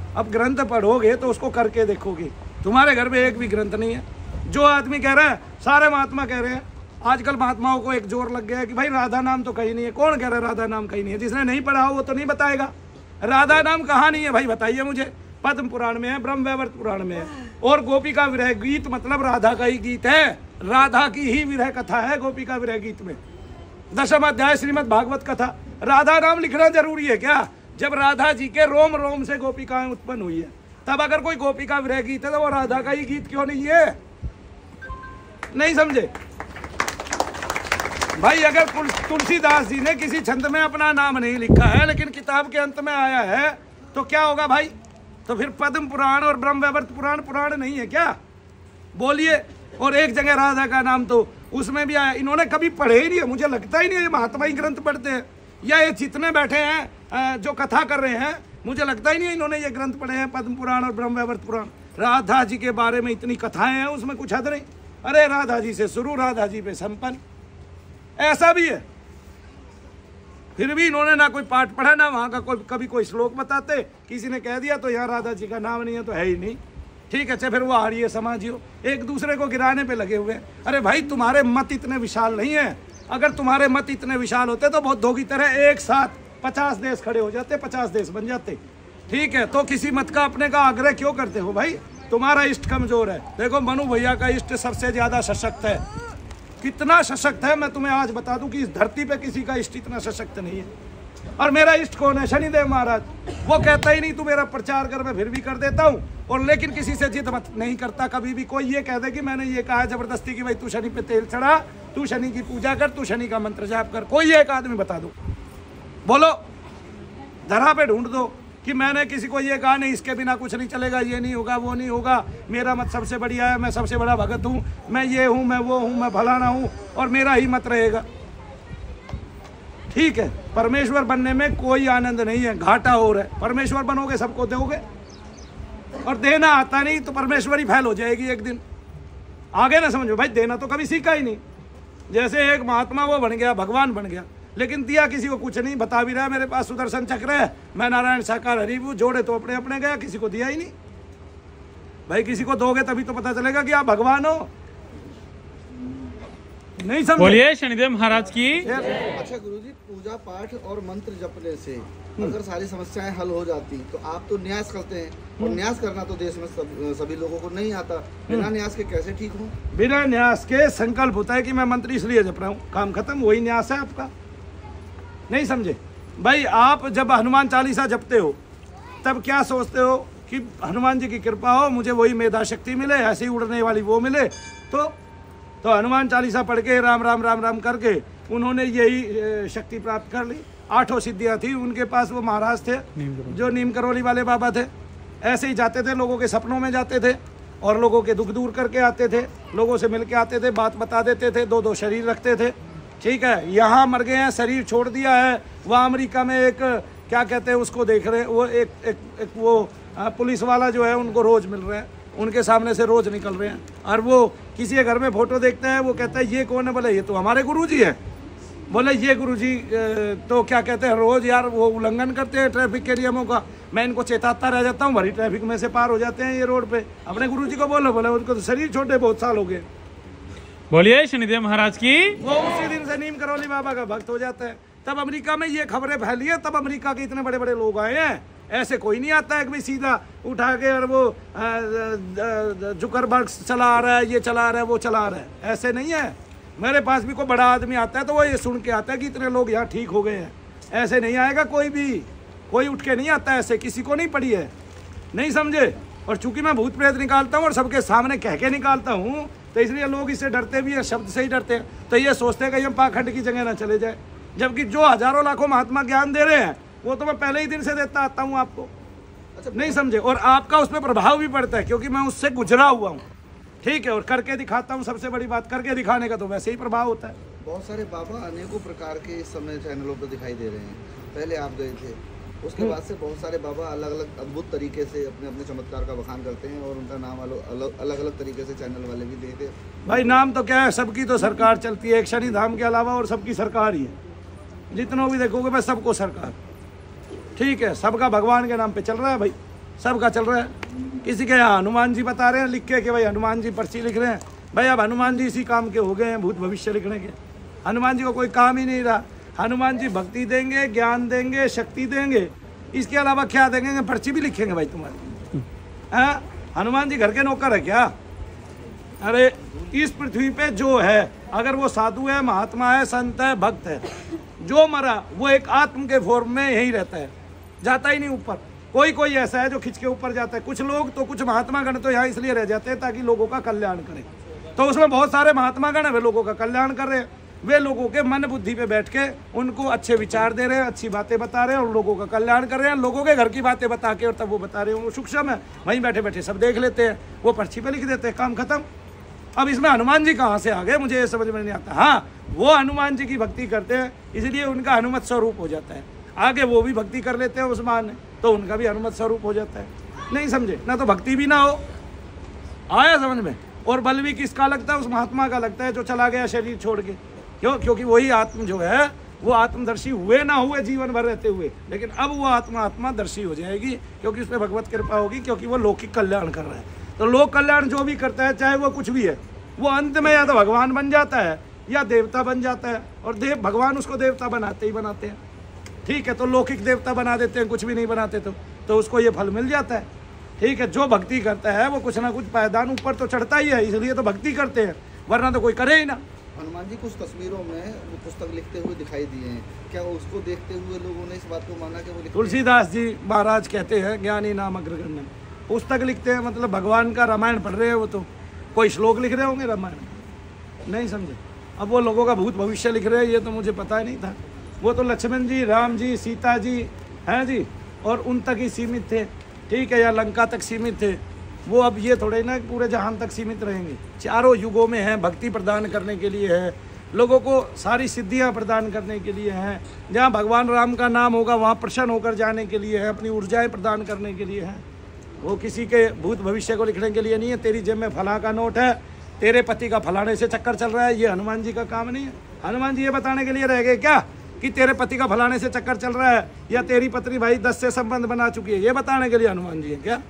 S2: अब ग्रंथ पढ़ोगे तो उसको करके देखोगे। तुम्हारे घर में एक भी ग्रंथ नहीं है। जो आदमी कह रहा है, सारे महात्मा कह रहे हैं, आजकल महात्माओं को एक जोर लग गया है कि भाई राधा नाम तो कहीं नहीं है। कौन कह रहा है राधा नाम कहीं नहीं है? जिसने नहीं पढ़ा हो वो तो नहीं बताएगा। राधा नाम कहाँ नहीं है भाई, बताइए मुझे। पद्म पुराण में है, ब्रह्म वैवर्त पुराण में है। और गोपिका विरह गीत मतलब राधा का ही गीत है, राधा की ही विरह कथा है गोपिका विरह गीत में। दशम अध्याय श्रीमद् भागवत कथा। राधा नाम लिखना जरूरी है क्या? जब राधा जी के रोम रोम से गोपिकाएं उत्पन्न हुई है, तब अगर कोई गोपिका विरह गीत है तो वो राधा का ही गीत क्यों नहीं है? नहीं समझे भाई? अगर तुलसीदास जी ने किसी छंद में अपना नाम नहीं लिखा है लेकिन किताब के अंत में आया है तो क्या होगा भाई? तो फिर पद्म पुराण और ब्रह्म वैवर्त पुराण पुराण नहीं है क्या? बोलिए। और एक जगह राधा का नाम तो उसमें भी आया। इन्होंने कभी पढ़े ही नहीं है, मुझे लगता ही नहीं है ये महात्मा ही ग्रंथ पढ़ते हैं, या ये जितने बैठे हैं जो कथा कर रहे हैं, मुझे लगता ही नहीं है इन्होंने ये ग्रंथ पढ़े हैं, पद्म पुराण और ब्रह्म वैवर्त पुराण। राधा जी के बारे में इतनी कथाएं हैं, उसमें कुछ हद नहीं। अरे राधा जी से शुरू, राधा जी पे संपन्न, ऐसा भी है। फिर भी इन्होंने ना कोई पाठ पढ़ा, ना वहाँ का कोई कभी कोई श्लोक बताते। किसी ने कह दिया तो यहाँ राधा जी का नाम नहीं है तो है ही नहीं। ठीक है, अच्छा फिर वो आर्य समाजी हो, एक दूसरे को गिराने पे लगे हुए। अरे भाई तुम्हारे मत इतने विशाल नहीं है। अगर तुम्हारे मत इतने विशाल होते तो बौद्धों की तरह एक साथ पचास देश खड़े हो जाते, पचास देश बन जाते। ठीक है, तो किसी मत का अपने का आग्रह क्यों करते हो भाई? तुम्हारा इष्ट कमजोर है। देखो मनु भैया का इष्ट सबसे ज्यादा सशक्त है। कितना सशक्त है मैं तुम्हें आज बता दूं कि इस धरती पे किसी का इष्ट इतना सशक्त नहीं है। और मेरा इष्ट कौन है? शनिदेव महाराज। वो कहता ही नहीं तू मेरा प्रचार कर, मैं फिर भी कर देता हूँ। और लेकिन किसी से जिद मत नहीं करता कभी भी। कोई ये कह दे कि मैंने ये कहा जबरदस्ती कि भाई तू शनि पे तेल चढ़ा, तू शनि की पूजा कर, तू शनि का मंत्र जाप कर, कोई एक आदमी बता दो, बोलो, धरा पे ढूंढ दो कि मैंने किसी को ये कहा नहीं इसके बिना कुछ नहीं चलेगा, ये नहीं होगा, वो नहीं होगा, मेरा मत सबसे बढ़िया है, मैं सबसे बड़ा भगत हूँ, मैं ये हूँ, मैं वो हूँ, मैं फलाना हूँ और मेरा ही मत रहेगा। ठीक है, परमेश्वर बनने में कोई आनंद नहीं है, घाटा हो रहा है। परमेश्वर बनोगे सबको दोगे, और देना आता नहीं तो परमेश्वरी फैल हो जाएगी एक दिन। आगे ना समझो भाई, देना तो कभी सीखा ही नहीं। जैसे एक महात्मा वो बन गया, भगवान बन गया, लेकिन दिया किसी को कुछ नहीं। बता भी रहा है मेरे पास सुदर्शन चक्र है, मैं नारायण साकार हरिभू, जोड़े तो अपने अपने गया, किसी को दिया ही नहीं। भाई किसी को दोगे तभी तो पता चलेगा कि आप भगवान हो। नहीं समझ?
S1: बोलिए शनिदेव महाराज की।
S5: अच्छा गुरुजी, पूजा पाठ और मंत्र जपने से अगर सारी समस्याएं हल हो जाती तो आप तो न्यास करते हैं, और न्यास करना तो देश में सब, सभी लोगों को नहीं आता। बिना न्यास के कैसे ठीक हो?
S2: बिना न्यास के संकल्प होता है कि मैं मंत्र इसलिए जप रहा हूँ, काम खत्म, वही न्यास है आपका। नहीं समझे भाई? आप जब हनुमान चालीसा जपते हो तब क्या सोचते हो कि हनुमान जी की कृपा हो, मुझे वही मेधा शक्ति मिले, ऐसी उड़ने वाली वो मिले। तो तो हनुमान चालीसा पढ़ के राम राम राम राम करके उन्होंने यही शक्ति प्राप्त कर ली। आठों सिद्धियां थी उनके पास। वो महाराज थे जो नीम करोली वाले बाबा थे, ऐसे ही जाते थे, लोगों के सपनों में जाते थे और लोगों के दुख दूर करके आते थे, लोगों से मिल के आते थे, बात बता देते थे, दो दो शरीर रखते थे। ठीक है, यहाँ मर गए हैं, शरीर छोड़ दिया है। वहाँ अमेरिका में एक क्या कहते हैं उसको देख रहे हैं, वो एक एक, एक वो आ, पुलिस वाला जो है उनको रोज मिल रहे हैं, उनके सामने से रोज निकल रहे हैं। और वो किसी के घर में फोटो देखता है, वो कहता है ये कौन है? बोले ये तो हमारे गुरुजी है। बोले ये गुरुजी तो क्या कहते हैं रोज यार वो उल्लंघन करते हैं ट्रैफिक के नियमों का, मैं इनको चेताता रह जाता हूँ, भरी ट्रैफिक में से पार हो जाते हैं ये रोड पे। अपने गुरुजी को बोलो, बोले उनको तो शरीर छोटे बहुत साल हो गए।
S1: बोलिए शनिदेव महाराज की।
S2: वो उसी दिन से नीम करोली बाबा का भक्त हो जाता है। तब अमेरिका में ये खबरें फैली है, तब अमेरिका के इतने बड़े बड़े लोग आए हैं। ऐसे कोई नहीं आता है कि भाई सीधा उठा के और वो जुकरबर्ग चला आ रहा है, ये चला आ रहा है, वो चला आ रहा है, ऐसे नहीं है। मेरे पास भी कोई बड़ा आदमी आता है तो वो ये सुन के आता है कि इतने लोग यहाँ ठीक हो गए हैं। ऐसे नहीं आएगा कोई भी, कोई उठ के नहीं आता ऐसे, किसी को नहीं पड़ी है। नहीं समझे? और चूंकि मैं भूत प्रेत निकालता हूँ और सबके सामने कह के निकालता हूँ तो इसलिए लोग इससे डरते भी है, शब्द से ही डरते हैं। तो ये सोचते हैं कि हम पाखंड की जगह ना चले जाए, जबकि जो हजारों लाखों महात्मा ज्ञान दे रहे हैं वो तो मैं पहले ही दिन से देता आता हूँ आपको। अच्छा, नहीं समझे? और आपका उसमें प्रभाव भी पड़ता है क्योंकि मैं उससे गुजरा हुआ हूँ। ठीक है, और करके दिखाता हूँ। सबसे बड़ी बात, करके दिखाने का तो वैसे ही प्रभाव होता है।
S5: बहुत सारे बाबा अनेकों प्रकार के इस समय चैनलों पर दिखाई दे रहे हैं। पहले आप गए थे, उसके बाद से बहुत सारे बाबा अलग अलग अद्भुत तरीके से अपने अपने चमत्कार का बखान करते हैं और उनका नाम अलग अलग अलग तरीके से चैनल वाले भी देते हैं।
S2: भाई नाम तो क्या है, सबकी तो सरकार चलती है, एक शनि धाम के अलावा और सबकी सरकार ही है। जितनों भी देखोगे बस सबको सरकार। ठीक है, सबका भगवान के नाम पे चल रहा है भाई, सबका चल रहा है। किसी के यहाँ हनुमान जी बता रहे हैं लिख के कि भाई हनुमान जी पर्ची लिख रहे हैं। भाई अब हनुमान जी इसी काम के हो गए हैं, भूत भविष्य लिखने के। हनुमान जी को कोई काम ही नहीं रहा। हनुमान जी भक्ति देंगे, ज्ञान देंगे, शक्ति देंगे, इसके अलावा क्या देंगे? पर्ची भी लिखेंगे भाई तुम्हारी? हाँ, हनुमान जी घर के नौकर है क्या? अरे इस पृथ्वी पे जो है, अगर वो साधु है, महात्मा है, संत है, भक्त है, जो मरा वो एक आत्म के फॉर्म में यही रहता है, जाता ही नहीं ऊपर। कोई कोई ऐसा है जो खिंच के ऊपर जाता है। कुछ लोग तो, कुछ महात्मा गण तो यहाँ इसलिए रह जाते हैं ताकि लोगों का कल्याण करें। तो उसमें बहुत सारे महात्मा गण है, वे लोगों का कल्याण कर रहे हैं। वे लोगों के मन बुद्धि पे बैठ के उनको अच्छे विचार दे रहे हैं, अच्छी बातें बता रहे हैं और लोगों का कल्याण कर रहे हैं। लोगों के घर की बातें बता के और तब वो बता रहे हैं, वो सूक्ष्म है, वहीं बैठे बैठे सब देख लेते हैं, वो पर्ची पे लिख देते हैं, काम खत्म। अब इसमें हनुमान जी कहाँ से आ गए, मुझे ये समझ में नहीं आता। हाँ, वो हनुमान जी की भक्ति करते हैं इसलिए उनका हनुमत स्वरूप हो जाता है। आगे वो भी भक्ति कर लेते हैं उस्मान, तो उनका भी हनुमत स्वरूप हो जाता है। नहीं समझे ना, तो भक्ति भी ना हो। आया समझ में? और बल भी किसका लगता है? उस महात्मा का लगता है जो चला गया शरीर छोड़ के। क्यों? क्योंकि वही आत्म जो है वो आत्मदर्शी हुए ना हुए जीवन भर रहते हुए, लेकिन अब वो आत्मा आत्मादर्शी हो जाएगी क्योंकि उसमें भगवत कृपा होगी, क्योंकि वो लौकिक कल्याण कर रहा है। तो लोक कल्याण जो भी करता है, चाहे वो कुछ भी है, वो अंत में या तो भगवान बन जाता है या देवता बन जाता है। और देव भगवान उसको देवता बनाते ही बनाते हैं। ठीक है, तो लौकिक देवता बना देते हैं, कुछ भी नहीं बनाते तो तो उसको ये फल मिल जाता है। ठीक है, जो भक्ति करता है वो कुछ ना कुछ पायदान ऊपर तो चढ़ता ही है, इसलिए तो भक्ति करते हैं, वरना तो कोई करे ही ना।
S5: हनुमान जी कुछ तस्वीरों में वो पुस्तक लिखते हुए दिखाई दिए हैं, क्या उसको देखते हुए लोगों ने इस बात को माना कि वो लिखते?
S2: तुलसीदास जी महाराज कहते हैं ज्ञानी नाम अग्रगण्य, पुस्तक लिखते हैं मतलब भगवान का रामायण पढ़ रहे हैं, वो तो कोई श्लोक लिख रहे होंगे रामायण, नहीं समझे? अब वो लोगों का भूत भविष्य लिख रहे हैं, ये तो मुझे पता ही नहीं था। वो तो लक्ष्मण जी, राम जी, सीता जी हैं जी, और उन तक ही सीमित थे। ठीक है, या लंका तक सीमित थे वो। अब ये थोड़े ना पूरे जहान तक सीमित रहेंगे। चारों युगों में हैं, भक्ति प्रदान करने के लिए है, लोगों को सारी सिद्धियां प्रदान करने के लिए हैं। जहाँ भगवान राम का नाम होगा वहाँ प्रसन्न होकर जाने के लिए है, अपनी ऊर्जाएं प्रदान करने के लिए हैं। वो किसी के भूत भविष्य को लिखने के लिए नहीं है। तेरी जेब में फला का नोट है, तेरे पति का फलाने से चक्कर चल रहा है, ये हनुमान जी का काम नहीं है। हनुमान जी ये बताने के लिए रह गए क्या कि तेरे पति का फलाने से चक्कर चल रहा है या तेरी पत्नी भाई दस से संबंध बना चुकी है, ये बताने के लिए हनुमान जी है क्या?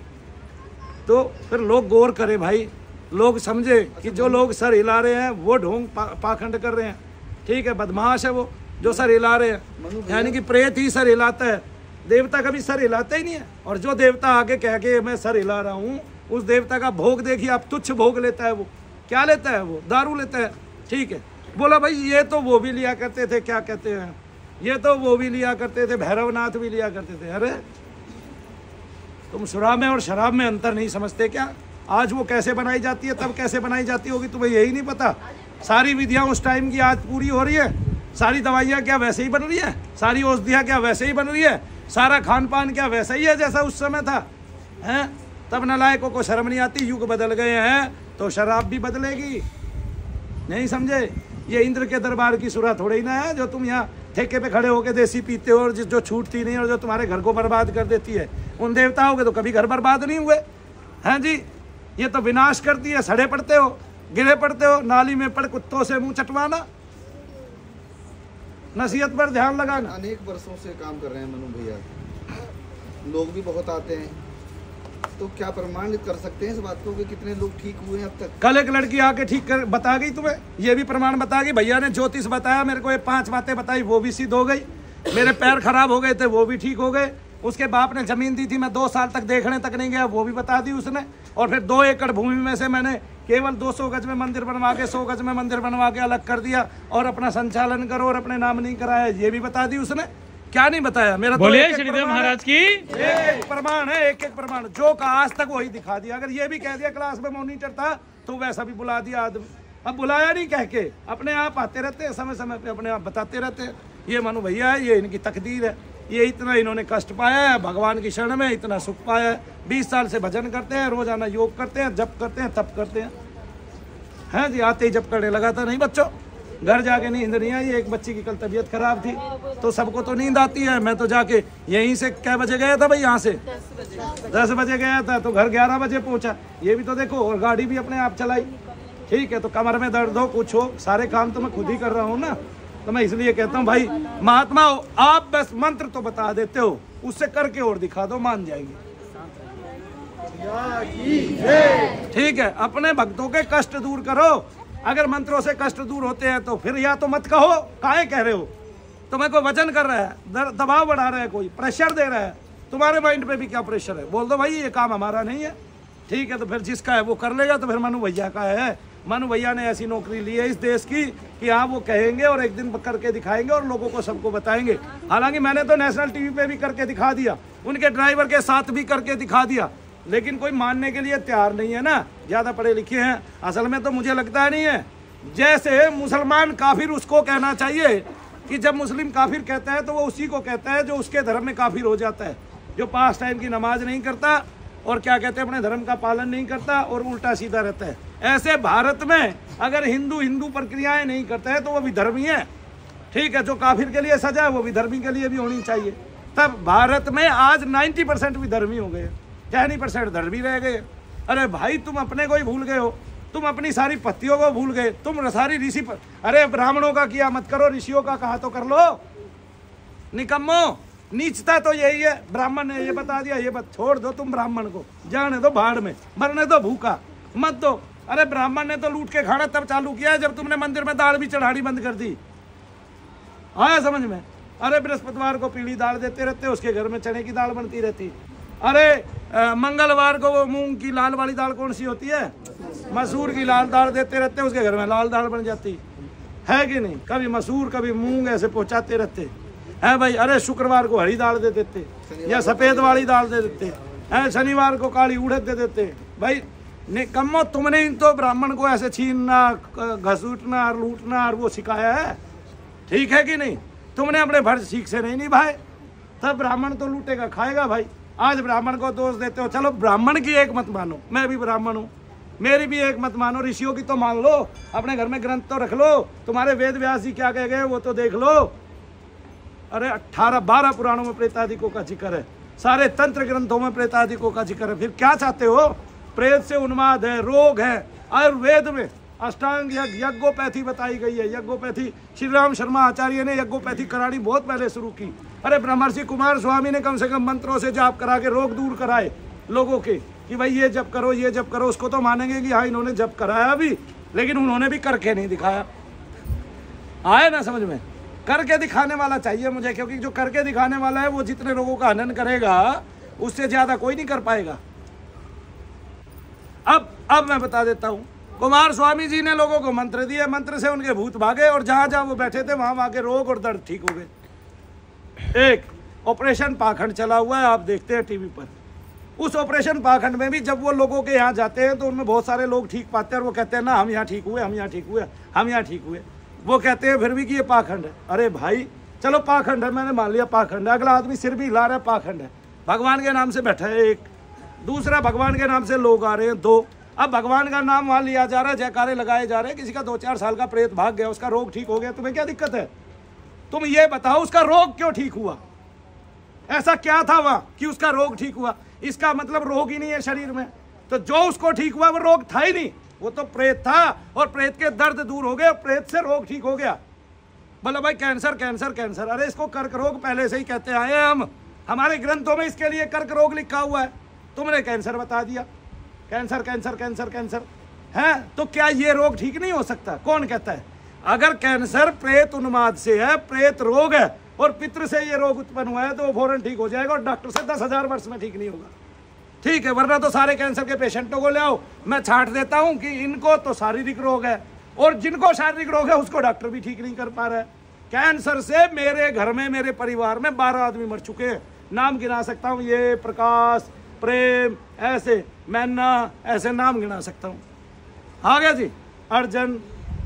S2: तो फिर लोग गौर करें भाई, लोग समझे कि जो लोग सर हिला रहे हैं वो ढोंग पा, पाखंड कर रहे हैं। ठीक है, बदमाश है वो जो सर हिला रहे हैं, यानी कि प्रेत ही सर हिलाता है, देवता कभी सर हिलाता ही नहीं है। और जो देवता आगे कह के मैं सर हिला रहा हूँ, उस देवता का भोग देखिए आप, तुच्छ भोग लेता है। वो क्या लेता है? वो दारू लेता है। ठीक है, बोला भाई ये तो वो भी लिया करते थे, क्या कहते हैं, ये तो वो भी लिया करते थे, भैरवनाथ भी लिया करते थे। अरे तुम शराब में और शराब में अंतर नहीं समझते क्या? आज वो कैसे बनाई जाती है, तब कैसे बनाई जाती होगी, तुम्हें यही नहीं पता? सारी विधियाँ उस टाइम की आज पूरी हो रही है, सारी दवाइयाँ क्या वैसे ही बन रही है, सारी औषधियाँ क्या वैसे ही बन रही है, सारा खान पान क्या वैसा ही है जैसा उस समय था, हैं? तब नलायकों को शर्म नहीं आती, युग बदल गए हैं तो शराब भी बदलेगी। नहीं समझे? ये इंद्र के दरबार की सुरा थोड़ी ना है जो तुम यहाँ ठेके पे खड़े होके देसी पीते हो और जो छूटती नहीं और जो तुम्हारे घर को बर्बाद कर देती है। उन देवताओं के तो कभी घर बर्बाद नहीं हुए हैं जी, ये तो विनाश करती है। सड़े पड़ते हो, गिरे पड़ते हो, नाली में पड़ कुत्तों से मुंह चटवाना, नसीहत पर ध्यान लगाना।
S5: अनेक वर्षों से काम कर रहे हैं मनु भैया, लोग भी बहुत आते हैं, तो क्या प्रमाण कर सकते हैं इस बात को कि कितने लोग ठीक हुए हैं अब तक?
S2: कल एक लड़की आके ठीक कर बता गई तुम्हें, ये भी प्रमाण बता गई। भैया ने ज्योतिष बताया मेरे को, ये पांच बातें बताई, वो भी सिद्ध हो गई। मेरे पैर खराब हो गए थे, वो भी ठीक हो गए। उसके बाप ने जमीन दी थी, मैं दो साल तक देखने तक नहीं गया, वो भी बता दी उसने। और फिर दो एकड़ भूमि में से मैंने केवल दो सौ गज में मंदिर बनवा के, सौ गज में मंदिर बनवा के अलग कर दिया और अपना संचालन करो और अपने नाम नहीं कराया, ये भी बता दी उसने। क्या नहीं बताया? मेरा
S1: बोलिए श्रीदेव महाराज की
S2: एक प्रमाण है, एक एक प्रमाण जो का आज तक वही दिखा दिया। अगर ये भी कह दिया क्लास में मॉनिटर था तो वैसा भी बुला दिया आदमी। अब बुलाया नहीं कह के, अपने आप आते रहते हैं, समय समय पे अपने आप बताते रहते हैं। ये मनु भैया है, ये इनकी तकदीर है, ये इतना इन्होंने कष्ट पाया है, भगवान की शरण में इतना सुख पाया है। बीस साल से भजन करते हैं, रोजाना योग करते हैं, जप करते हैं, तप करते हैं। हैं जी, आते ही जप करने लगा था। नहीं बच्चों, घर जाके नींद नहीं आई। एक बच्ची की कल तबीयत खराब थी, तो सबको तो नींद आती है। मैं तो जाके यहीं से कै बजे गया था भाई, यहाँ से दस बजे गया था तो घर ग्यारह बजे पहुंचा। ये भी तो देखो, और गाड़ी भी अपने आप चलाई। ठीक है, तो कमर में दर्द हो, कुछ हो, सारे काम तो मैं खुद ही कर रहा हूँ ना। तो मैं इसलिए कहता हूँ भाई महात्मा हो, आप बस मंत्र तो बता देते हो, उससे करके और दिखा दो, मान जाएंगे। ठीक है, अपने भक्तों के कष्ट दूर करो। अगर मंत्रों से कष्ट दूर होते हैं तो फिर या तो मत कहो, काहे कह रहे हो? तुम्हें कोई वजन कर रहा है, दबाव बढ़ा रहा है, कोई प्रेशर दे रहा है, तुम्हारे माइंड पे भी क्या प्रेशर है? बोल दो भाई ये काम हमारा नहीं है। ठीक है, तो फिर जिसका है वो कर लेगा। तो फिर मनु भैया का है, मनु भैया ने ऐसी नौकरी ली है इस देश की कि हाँ वो कहेंगे और एक दिन करके दिखाएंगे और लोगों को सबको बताएंगे। हालांकि मैंने तो नेशनल टीवी पे भी करके दिखा दिया, उनके ड्राइवर के साथ भी करके दिखा दिया, लेकिन कोई मानने के लिए तैयार नहीं है ना, ज़्यादा पढ़े लिखे हैं। असल में तो मुझे लगता नहीं है, जैसे मुसलमान काफिर उसको कहना चाहिए कि जब मुस्लिम काफिर कहता है तो वो उसी को कहता है जो उसके धर्म में काफिर हो जाता है, जो पाँच टाइम की नमाज नहीं करता और क्या कहते हैं अपने धर्म का पालन नहीं करता और उल्टा सीधा रहता है। ऐसे भारत में अगर हिंदू हिंदू प्रक्रियाएं नहीं करता है तो वो विधर्मी है। ठीक है, जो काफिर के लिए सजा है वो विधर्मी के लिए भी होनी चाहिए। तब भारत में आज नब्बे परसेंट विधर्मी हो गए, टेन परसेंट धर्मी रह गए। अरे भाई तुम अपने को ही भूल गए हो, तुम अपनी सारी पत्तियों को भूल गए, तुम सारी ऋषि पर, अरे ब्राह्मणों का किया मत करो, ऋषियों का कहा तो कर लो। निकम्मो, नीचता तो यही है। ब्राह्मण ने ये बता दिया, ये बत छोड़ दो, तुम ब्राह्मण को जाने दो भाड़ में, मरने दो भूखा मत दो। अरे ब्राह्मण ने तो लूट के खाना तब चालू किया है जब तुमने मंदिर में दाल भी चढ़ानी बंद कर दी। आया समझ में? अरे बृहस्पतिवार को पीली दाल देते रहते, उसके घर में चने की दाल बनती रहती। अरे आ, मंगलवार को वो मूंग की लाल वाली दाल कौन सी होती है, मसूर की लाल दाल देते रहते, उसके घर में लाल दाल बन जाती है कि नहीं? कभी मसूर कभी मूंग ऐसे पहुंचाते रहते हैं भाई। अरे शुक्रवार को हरी दाल दे देते या सफेद वाली दाल दे देते हैं, शनिवार को काली उड़द दे देते भाई। निकम्मो, तुमने इन तो ब्राह्मण को ऐसे छीनना, घसूटना, लूटना और वो सिखाया है, ठीक है कि नहीं? तुमने अपने फर्ज ठीक से नहीं निभाए, तब ब्राह्मण तो लूटेगा खाएगा भाई। आज ब्राह्मण को दोष देते हो, चलो ब्राह्मण की एक मत मानो, मैं भी ब्राह्मण हूँ, मेरी भी एक मत मानो, ऋषियों की तो मान लो, अपने घर में ग्रंथ तो रख लो, तुम्हारे वेद व्यास जी क्या कह गए वो तो देख लो। अरे अट्ठारह बारह पुराणों में प्रेतादिकों का जिक्र है, सारे तंत्र ग्रंथों में प्रेतादिकों का जिक्र है। फिर क्या चाहते हो? प्रेत से उन्माद है, रोग है। आयुर्वेद में अष्टांग यज्ञ यज्ञोपैथी बताई गई है। यज्ञोपैथी श्री राम शर्मा आचार्य ने यज्ञोपैथी करानी बहुत पहले शुरू की। अरे ब्रह्मर्षि कुमार स्वामी ने कम से कम मंत्रों से जाप करा के रोग दूर कराए लोगों के, कि भाई ये जप करो ये जप करो। उसको तो मानेंगे कि हाँ इन्होंने जप कराया भी, लेकिन उन्होंने भी करके नहीं दिखाया। आया ना समझ में? करके दिखाने वाला चाहिए मुझे, क्योंकि जो करके दिखाने वाला है वो जितने लोगों का हनन करेगा उससे ज्यादा कोई नहीं कर पाएगा। अब अब मैं बता देता हूँ, कुमार स्वामी जी ने लोगों को मंत्र दिए, मंत्र से उनके भूत भागे और जहां जहां वो बैठे थे वहां वहां के रोग और दर्द ठीक हो गए। एक ऑपरेशन पाखंड चला हुआ है, आप देखते हैं टीवी पर। उस ऑपरेशन पाखंड में भी जब वो लोगों के यहाँ जाते हैं तो उनमें बहुत सारे लोग ठीक पाते हैं और वो कहते हैं ना हम यहाँ ठीक हुए, हम यहाँ ठीक हुए, हम यहाँ ठीक हुए। वो कहते हैं फिर भी कि ये पाखंड है। अरे भाई चलो पाखंड है, मैंने मान लिया पाखंड है, अगला आदमी सिर भी हिला रहा है, पाखंड है। भगवान के नाम से बैठा है एक, दूसरा भगवान के नाम से लोग आ रहे हैं दो। अब भगवान का नाम वहाँ लिया जा रहा है, जयकारे लगाए जा रहे हैं, किसी का दो चार साल का प्रेत भाग गया, उसका रोग ठीक हो गया, तुम्हें क्या दिक्कत है? तुम ये बताओ उसका रोग क्यों ठीक हुआ? ऐसा क्या था वहाँ कि उसका रोग ठीक हुआ? इसका मतलब रोग ही नहीं है शरीर में, तो जो उसको ठीक हुआ वो रोग था ही नहीं, वो तो प्रेत था और प्रेत के दर्द दूर हो गए, प्रेत से रोग ठीक हो गया। बोला भाई कैंसर कैंसर कैंसर, अरे इसको कर्क रोग पहले से ही कहते आए हैं हम, हमारे ग्रंथों में इसके लिए कर्क रोग लिखा हुआ है, तुमने कैंसर बता दिया। कैंसर कैंसर कैंसर कैंसर है, तो क्या ये रोग ठीक नहीं हो सकता? कौन कहता है? अगर कैंसर प्रेत उन्माद से है, प्रेत रोग है और पितृ से ये रोग उत्पन्न हुआ है तो वो फौरन ठीक हो जाएगा और डॉक्टर से दस हजार वर्ष में ठीक नहीं होगा। ठीक है, वरना तो सारे कैंसर के पेशेंटों को ले आओ, मैं छांट देता हूं कि इनको तो शारीरिक रोग है और जिनको शारीरिक रोग है उसको डॉक्टर भी ठीक नहीं कर पा रहा है। कैंसर से मेरे घर में, मेरे परिवार में बारह आदमी मर चुके हैं, नाम गिना सकता हूँ, ये प्रकाश, प्रेम, ऐसे मैना, ऐसे नाम गिना सकता हूँ। आ गया जी, अर्जन।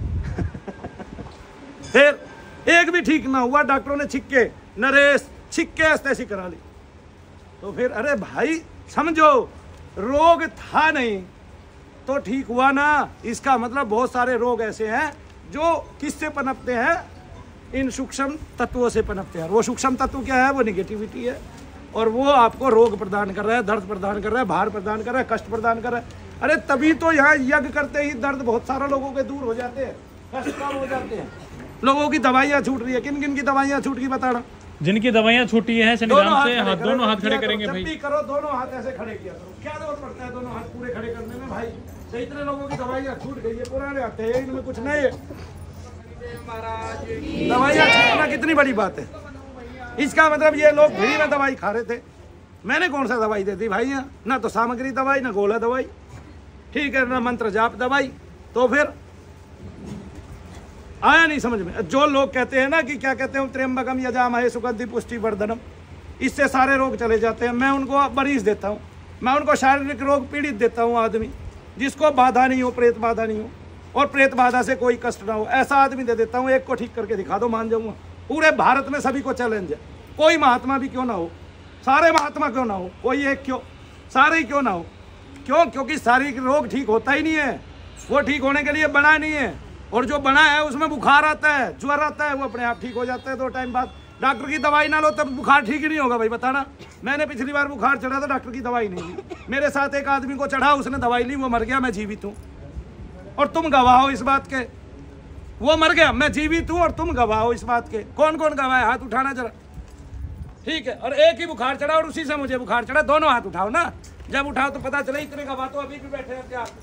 S2: फिर एक भी ठीक ना हुआ, डॉक्टरों ने छिक्के, नरेश छिक्के ऐसी करा ली। तो फिर अरे भाई समझो, रोग था नहीं तो ठीक हुआ ना, इसका मतलब बहुत सारे रोग ऐसे हैं जो किससे पनपते हैं? इन सूक्ष्म तत्वों से पनपते हैं। वो सूक्ष्म तत्व क्या है? वो निगेटिविटी है और वो आपको रोग प्रदान कर रहा है, दर्द प्रदान कर रहा है, भार प्रदान कर रहा है, कष्ट प्रदान कर रहा है। अरे तभी तो यहाँ यज्ञ करते ही दर्द बहुत सारे लोगों के दूर हो जाते हैं, कष्ट कम हो जाते हैं, लोगों की दवाइयाँ छूट रही है। किन किन की दवाइयाँ छूट गई बताना?
S1: जिनकी दवाइयाँ छूटी हैं शनिराम से, हाथ
S2: खड़े
S1: दोनों हाथ
S2: करो,
S1: खड़े
S2: किया
S1: करेंगे
S2: करो,
S1: भाई।
S2: जब भी करो दोनों हाथ ऐसे खड़े किया करो। क्या जरूरत पड़ता है दोनों हाथ पूरे खड़े करने में भाई? तो इतने लोगों की दवाइयाँ छूट गई है, पुराने आते हैं, इनमें कुछ नहीं है। दवाइयाँ छूटना कितनी बड़ी बात है? इसका मतलब ये लोग फ्री में दवाई खा रहे थे। मैंने कौन सा दवाई दे दी भाई? यहाँ ना तो सामग्री दवाई, ना गोला दवाई, ठीक है, ना मंत्र जाप दवाई। तो फिर आया नहीं समझ में? जो लोग कहते हैं ना कि क्या कहते हैं, त्र्यंबकम यजामहे सुगंधि पुष्टि वर्धनम, इससे सारे रोग चले जाते हैं। मैं उनको मरीज देता हूँ, मैं उनको शारीरिक रोग पीड़ित देता हूँ, आदमी जिसको बाधा नहीं हो, प्रेत बाधा नहीं हो और प्रेत बाधा से कोई कष्ट ना हो, ऐसा आदमी दे देता हूँ। एक को ठीक करके दिखा दो, मान जाऊंगा। पूरे भारत में सभी को चैलेंज है, कोई महात्मा भी क्यों ना हो, सारे महात्मा क्यों ना हो, कोई एक क्यों, सारे ही क्यों ना हो। क्यों? क्योंकि शारीरिक रोग ठीक होता ही नहीं है, वो ठीक होने के लिए बना नहीं है। और जो बना है उसमें बुखार आता है, ज्वर आता है, वो अपने आप ठीक हो जाता है दो टाइम बाद। डॉक्टर की दवाई ना लो तब बुखार ठीक ही नहीं होगा भाई, बताना। मैंने पिछली बार बुखार चढ़ा था, डॉक्टर की दवाई नहीं ली। मेरे साथ एक आदमी को चढ़ा, उसने दवाई ली, वो मर गया, मैं जीवित हूँ और तुम गवाह हो इस बात के। वो मर गया, मैं जीवित हूँ और तुम गवाह हो इस बात के। कौन कौन गवाह है? हाथ उठाना जरा, ठीक है। और एक ही बुखार चढ़ा और उसी से मुझे बुखार चढ़ा, दोनों हाथ उठाओ ना। जब उठाओ तो पता चले इतने गवाह तो अभी भी बैठे हैं क्या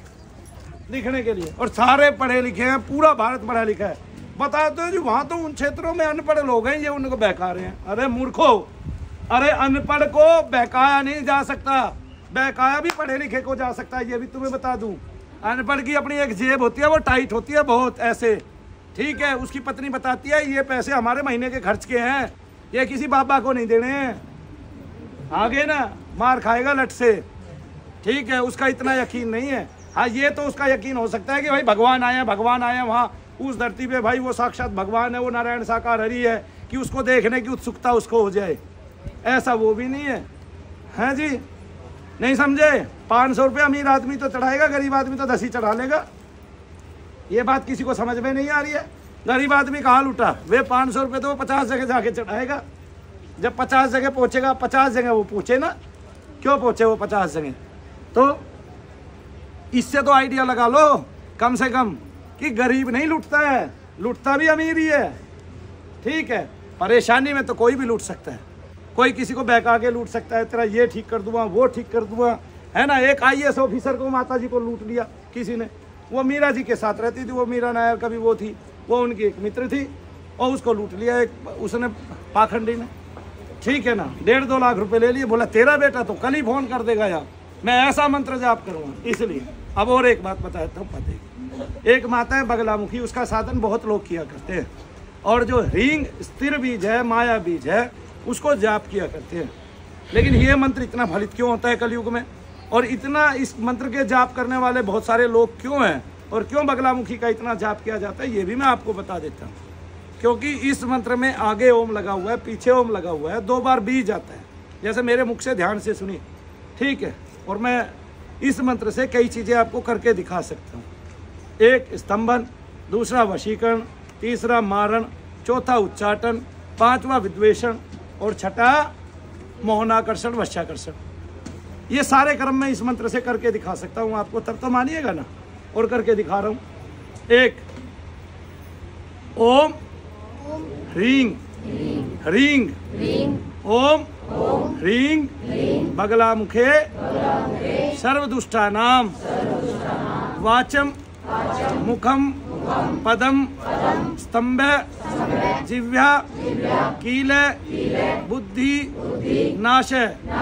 S2: लिखने के लिए, और सारे पढ़े लिखे हैं, पूरा भारत पढ़ा लिखा है। बता दो जी वहां तो उन क्षेत्रों में अनपढ़ लोग हैं, ये उनको बहका रहे हैं। अरे मूर्खो, अरे अनपढ़ को बहकाया नहीं जा सकता, बहकाया भी पढ़े लिखे को जा सकता है, ये भी तुम्हें बता दूं। अनपढ़ की अपनी एक जेब होती है, वो टाइट होती है बहुत ऐसे, ठीक है। उसकी पत्नी बताती है ये पैसे हमारे महीने के खर्च के हैं, ये किसी बाबा को नहीं देने हैं, आगे ना मार खाएगा लट से, ठीक है। उसका इतना यकीन नहीं है। हाँ, ये तो उसका यकीन हो सकता है कि भाई भगवान आए हैं, भगवान आए हैं वहाँ उस धरती पे, भाई वो साक्षात भगवान है, वो नारायण साकार हरि है, कि उसको देखने की उत्सुकता उसको हो जाए। ऐसा वो भी नहीं है, हैं जी, नहीं समझे? पाँच सौ रुपये अमीर आदमी तो चढ़ाएगा, गरीब आदमी तो दस ही चढ़ा लेगा। ये बात किसी को समझ में नहीं आ रही है। गरीब आदमी कहाँ लूटा, वे पाँच सौ रुपये तो वो पचास जगह जाके चढ़ाएगा। जब पचास जगह पहुँचेगा, पचास जगह वो पूछे ना, क्यों पहुँचे वो पचास जगह? तो इससे तो आइडिया लगा लो कम से कम कि गरीब नहीं लूटता है, लूटता भी अमीर ही है, ठीक है। परेशानी में तो कोई भी लूट सकता है, कोई किसी को बहका के लूट सकता है, तेरा ये ठीक कर दूंगा, वो ठीक कर दूंगा, है ना। एक आई ए एस ऑफिसर को माता जी को लूट लिया किसी ने, वो मीरा जी के साथ रहती थी, वो मीरा नायर का भी वो थी, वो उनकी एक मित्र थी, और उसको लूट लिया एक उसने पाखंडी ने, ठीक है ना। डेढ़ दो लाख रुपए ले लिए, बोला तेरा बेटा तो कल ही फोन कर देगा यार, मैं ऐसा मंत्र जाप करूँगा। इसलिए अब और एक बात बताता हूँ, पते एक माता है बगलामुखी, उसका साधन बहुत लोग किया करते हैं, और जो ह्रींग स्थिर बीज है, माया बीज है, उसको जाप किया करते हैं। लेकिन ये मंत्र इतना फलित क्यों होता है कलयुग में, और इतना इस मंत्र के जाप करने वाले बहुत सारे लोग क्यों हैं, और क्यों बगलामुखी का इतना जाप किया जाता है, ये भी मैं आपको बता देता हूँ। क्योंकि इस मंत्र में आगे ओम लगा हुआ है, पीछे ओम लगा हुआ है, दो बार बीज आता है, जैसे मेरे मुख से ध्यान से सुनिए, ठीक है। और मैं इस मंत्र से कई चीज़ें आपको करके दिखा सकता हूँ। एक स्तंभन, दूसरा वशीकरण, तीसरा मारण, चौथा उच्चाटन, पांचवा विद्वेषण और छठा मोहनाकर्षण वश्याकर्षण। ये सारे कर्म मैं इस मंत्र से करके दिखा सकता हूँ आपको, तब तो मानिएगा ना। और करके दिखा रहा हूँ। एक ओम ह्रींग ह्रींग ओम ह्रींग बगलामुखे सर्वदुष्टानां वाचम मुखम पदम स्तंभ जिह्वा कील बुद्धि नाश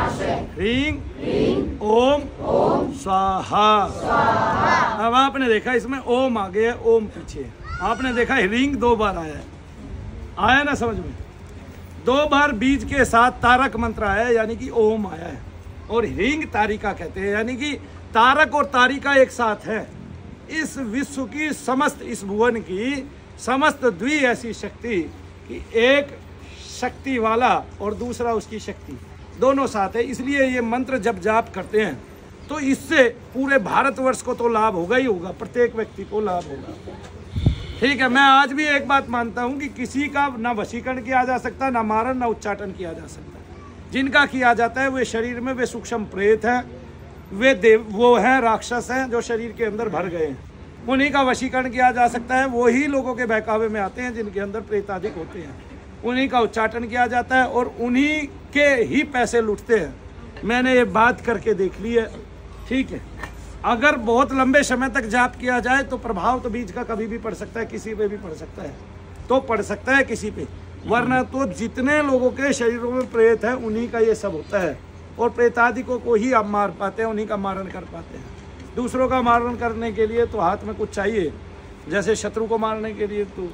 S2: ह्रींग ओम स्वाहा। अब आपने देखा इसमें ओम आगे है, ओम पीछे, आपने देखा ह्रींग दो बार आया है, आया ना समझ में। दो बार बीज के साथ तारक मंत्र आया है, यानी कि ओम आया है, और ह्रींग तारिका कहते हैं, यानी कि तारक और तारिका एक साथ है। इस विश्व की समस्त, इस भुवन की समस्त द्वि ऐसी शक्ति कि एक शक्ति वाला और दूसरा उसकी शक्ति दोनों साथ है। इसलिए ये मंत्र जब जाप करते हैं तो इससे पूरे भारतवर्ष को तो लाभ होगा ही होगा, प्रत्येक व्यक्ति को लाभ होगा, ठीक है। मैं आज भी एक बात मानता हूँ कि किसी का ना वशीकरण किया जा सकता, ना मारण, ना उच्चाटन किया जा सकता। जिनका किया जाता है वे शरीर में वे सूक्ष्म प्रेत हैं, वे देव वो हैं, राक्षस हैं जो शरीर के अंदर भर गए हैं, उन्हीं का वशीकरण किया जा सकता है। वही लोगों के बहकावे में आते हैं जिनके अंदर प्रेत अधिक होते हैं। उन्हीं का उच्चाटन किया जाता है और उन्हीं के ही पैसे लूटते हैं। मैंने ये बात करके देख ली है, ठीक है। अगर बहुत लंबे समय तक जाप किया जाए तो प्रभाव तो बीज का कभी भी पड़ सकता है, किसी पे भी पड़ सकता है, तो पड़ सकता है किसी पे, वरना तो जितने लोगों के शरीरों में प्रेत है उन्हीं का ये सब होता है। और प्रेतादिकों को ही आप मार पाते हैं, उन्हीं का मारण कर पाते हैं। दूसरों का मारण करने के लिए तो हाथ में कुछ चाहिए, जैसे शत्रु को मारने के लिए तो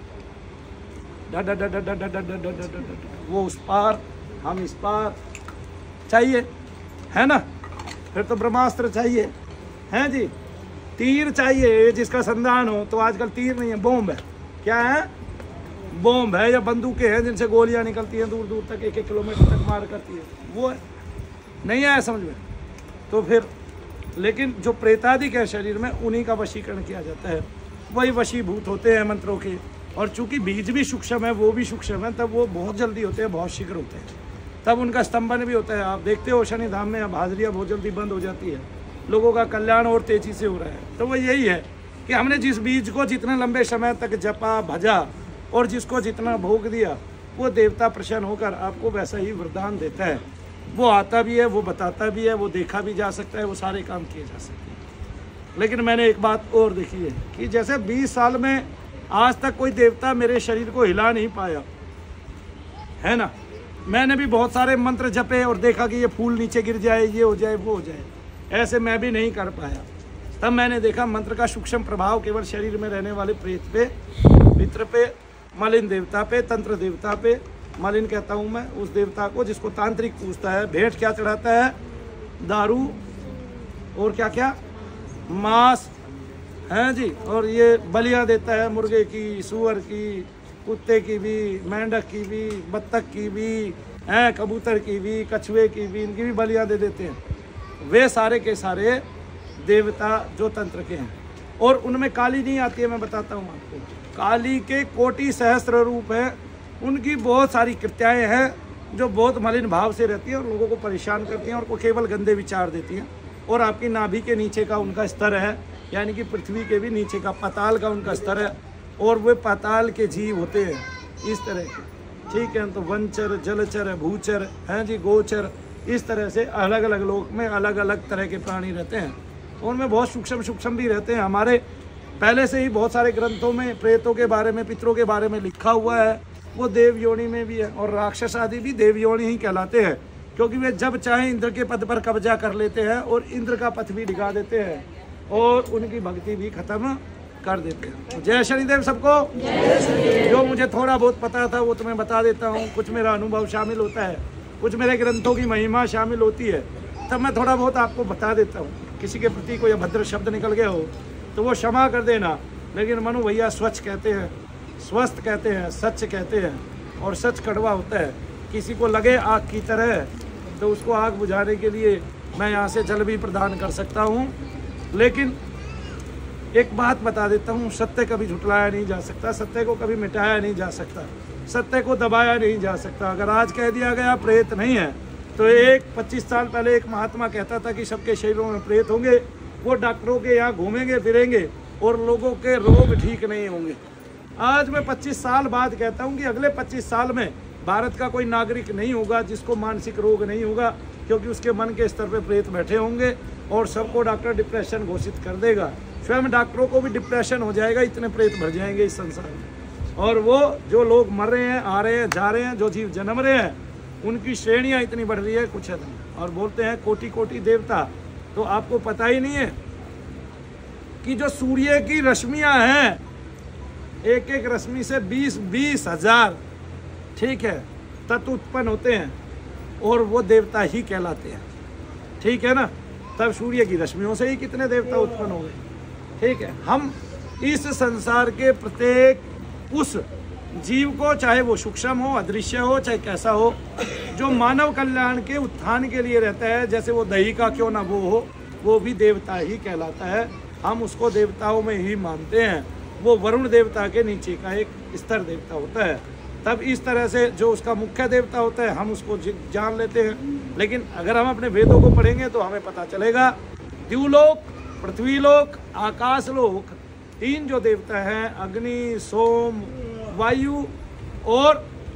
S2: डा डा डा डा डा डा डा डा डा डा, वो उस पार हम इस पार चाहिए, है ना। फिर तो ब्रह्मास्त्र चाहिए, हैं जी, तीर चाहिए जिसका संधान हो। तो आजकल तीर नहीं है, बॉम्ब है। क्या है? बॉम्ब है या बंदूकें हैं जिनसे गोलियां निकलती हैं दूर दूर तक, एक एक किलोमीटर तक मार करती है, वो है। नहीं आया समझ में? तो फिर लेकिन जो प्रेतादिक है शरीर में, उन्हीं का वशीकरण किया जाता है, वही वशीभूत होते हैं मंत्रों के। और चूंकि बीज भी सूक्ष्म है, वो भी सूक्ष्म है, तब वो बहुत जल्दी होते हैं, बहुत शीघ्र होते हैं, तब उनका स्तंभन भी होता है। आप देखते हो शनि धाम में अब हाजिरियाँ बहुत जल्दी बंद हो जाती है, लोगों का कल्याण और तेजी से हो रहा है। तो वो यही है कि हमने जिस बीज को जितने लंबे समय तक जपा भजा और जिसको जितना भोग दिया, वो देवता प्रसन्न होकर आपको वैसा ही वरदान देता है। वो आता भी है, वो बताता भी है, वो देखा भी जा सकता है, वो सारे काम किए जा सकते हैं। लेकिन मैंने एक बात और देखी है कि जैसे बीस साल में आज तक कोई देवता मेरे शरीर को हिला नहीं पाया, है ना। मैंने भी बहुत सारे मंत्र जपे और देखा कि ये फूल नीचे गिर जाए, ये हो जाए, वो हो जाए, ऐसे मैं भी नहीं कर पाया। तब मैंने देखा मंत्र का सूक्ष्म प्रभाव केवल शरीर में रहने वाले प्रेत पे, पितृ पे, मलिन देवता पे, तंत्र देवता पे। मलिन कहता हूँ मैं उस देवता को जिसको तांत्रिक पूछता है। भेंट क्या चढ़ाता है? दारू और क्या क्या, मांस, हैं जी। और ये बलियाँ देता है मुर्गे की, सुअर की, कुत्ते की भी, मेंढक की भी, बत्तख की भी, हैं कबूतर की भी, कछुए की भी, इनकी भी बलियाँ दे देते हैं। वे सारे के सारे देवता जो तंत्र के हैं। और उनमें काली नहीं आती है, मैं बताता हूँ आपको। काली के कोटि सहस्त्र रूप है, उनकी बहुत सारी कृत्याएं हैं जो बहुत मलिन भाव से रहती हैं और लोगों को परेशान करती हैं और को केवल गंदे विचार देती हैं। और आपकी नाभि के नीचे का उनका स्तर है, यानी कि पृथ्वी के भी नीचे का पाताल का उनका स्तर है, और वे पाताल के जीव होते हैं इस तरह के, ठीक है। तो वंचर, जलचर, भूचर, हैं जी, गोचर, इस तरह से अलग अलग लोक में अलग अलग तरह के प्राणी रहते हैं। उनमें बहुत सूक्ष्म सूक्ष्म भी रहते हैं। हमारे पहले से ही बहुत सारे ग्रंथों में प्रेतों के बारे में, पितरों के बारे में लिखा हुआ है। वो देव योनि में भी है, और राक्षस आदि भी देव योनि ही कहलाते हैं, क्योंकि वे जब चाहे इंद्र के पद पर कब्जा कर लेते हैं और इंद्र का पथ भी दिखा देते हैं और उनकी भक्ति भी खत्म कर देते हैं। जय शनिदेव सबको। जो मुझे थोड़ा बहुत पता था वो तुम्हें बता देता हूँ। कुछ मेरा अनुभव शामिल होता है, कुछ मेरे ग्रंथों की महिमा शामिल होती है, तब मैं थोड़ा बहुत आपको बता देता हूँ। किसी के प्रति कोई अभद्र शब्द निकल गया हो तो वो क्षमा कर देना। लेकिन मनु भैया स्वच्छ कहते हैं, स्वस्थ कहते हैं, सच कहते हैं, और सच कड़वा होता है। किसी को लगे आग की तरह तो उसको आग बुझाने के लिए मैं यहाँ से जल भी प्रदान कर सकता हूँ। लेकिन एक बात बता देता हूँ, सत्य कभी झुटलाया नहीं जा सकता, सत्य को कभी मिटाया नहीं जा सकता, सत्य को दबाया नहीं जा सकता। अगर आज कह दिया गया प्रेत नहीं है, तो एक पच्चीस साल पहले एक महात्मा कहता था कि सबके शरीरों में प्रेत होंगे, वो डॉक्टरों के यहाँ घूमेंगे फिरेंगे और लोगों के रोग ठीक नहीं होंगे। आज मैं पच्चीस साल बाद कहता हूँ कि अगले पच्चीस साल में भारत का कोई नागरिक नहीं होगा जिसको मानसिक रोग नहीं होगा, क्योंकि उसके मन के स्तर पे प्रेत बैठे होंगे और सबको डॉक्टर डिप्रेशन घोषित कर देगा। स्वयं डॉक्टरों को भी डिप्रेशन हो जाएगा, इतने प्रेत भर जाएंगे इस संसार में। और वो जो लोग मर रहे हैं, आ रहे हैं, जा रहे हैं, जो जीव जन्म रहे हैं, उनकी श्रेणियाँ इतनी बढ़ रही है कुछ है नहीं। और बोलते हैं कोटि कोटि देवता, तो आपको पता ही नहीं है कि जो सूर्य की रश्मियाँ हैं, एक एक रश्मि से बीस बीस हजार, ठीक है, तत्व उत्पन्न होते हैं और वो देवता ही कहलाते हैं, ठीक है ना। तब सूर्य की रश्मियों से ही कितने देवता उत्पन्न हो गए, ठीक है। हम इस संसार के प्रत्येक उस जीव को, चाहे वो सूक्ष्म हो, अदृश्य हो, चाहे कैसा हो, जो मानव कल्याण के उत्थान के लिए रहता है, जैसे वो दही का क्यों ना वो हो, वो भी देवता ही कहलाता है। हम उसको देवताओं में ही मानते हैं। वो वरुण देवता के नीचे का एक स्तर देवता होता है। तब इस तरह से जो उसका मुख्य देवता होता है हम उसको जान लेते हैं। लेकिन अगर हम अपने वेदों को पढ़ेंगे तो हमें पता चलेगा द्युलोक, पृथ्वीलोक, आकाशलोक, तीन जो देवता हैं, अग्नि, सोम, वायु और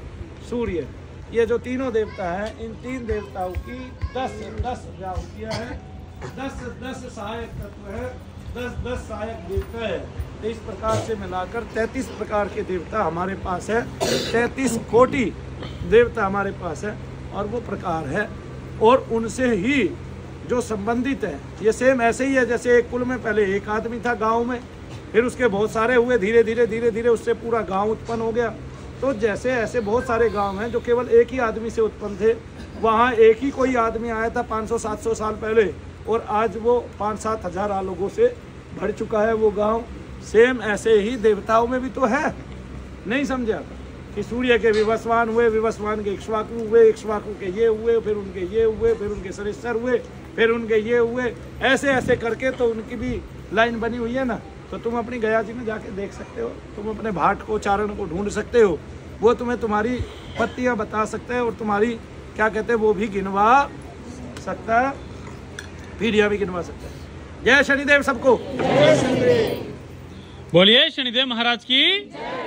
S2: सूर्य, ये जो तीनों देवता हैं, इन तीन देवताओं की दस दस व्याहतियाँ हैं, दस दस सहायक तत्व है, दस दस सहायक देवता है। तो इस प्रकार से मिलाकर तैंतीस प्रकार के देवता हमारे पास है, तैंतीस कोटि देवता हमारे पास है, और वो प्रकार है। और उनसे ही जो संबंधित है, ये सेम ऐसे ही है जैसे एक कुल में पहले एक आदमी था गांव में, फिर उसके बहुत सारे हुए, धीरे धीरे धीरे धीरे उससे पूरा गांव उत्पन्न हो गया। तो जैसे ऐसे बहुत सारे गांव हैं जो केवल एक ही आदमी से उत्पन्न थे, वहाँ एक ही कोई आदमी आया था पाँच सौ सात सौ साल पहले, और आज वो पाँच सात हजार लोगों से भर चुका है वो गांव। सेम ऐसे ही देवताओं में भी तो है, नहीं समझा कि सूर्य के विवस्वान हुए, विवस्वान के इक्ष्वाकु हुए, इक्ष्वाकु के ये हुए, फिर उनके ये हुए, फिर उनके सरिस्तर हुए, फिर उनके ये हुए, ऐसे ऐसे करके तो उनकी भी लाइन बनी हुई है ना। तो तुम अपनी गया जी में जाके देख सकते हो, तुम अपने भाट को, चारण को ढूंढ सकते हो, वो तुम्हें तुम्हारी पत्तियां बता सकते हैं, और तुम्हारी क्या कहते हैं वो भी गिनवा सकता है, पीढ़ियां भी गिनवा सकता है। जय शनिदेव सबको।
S1: बोलिए शनिदेव महाराज की।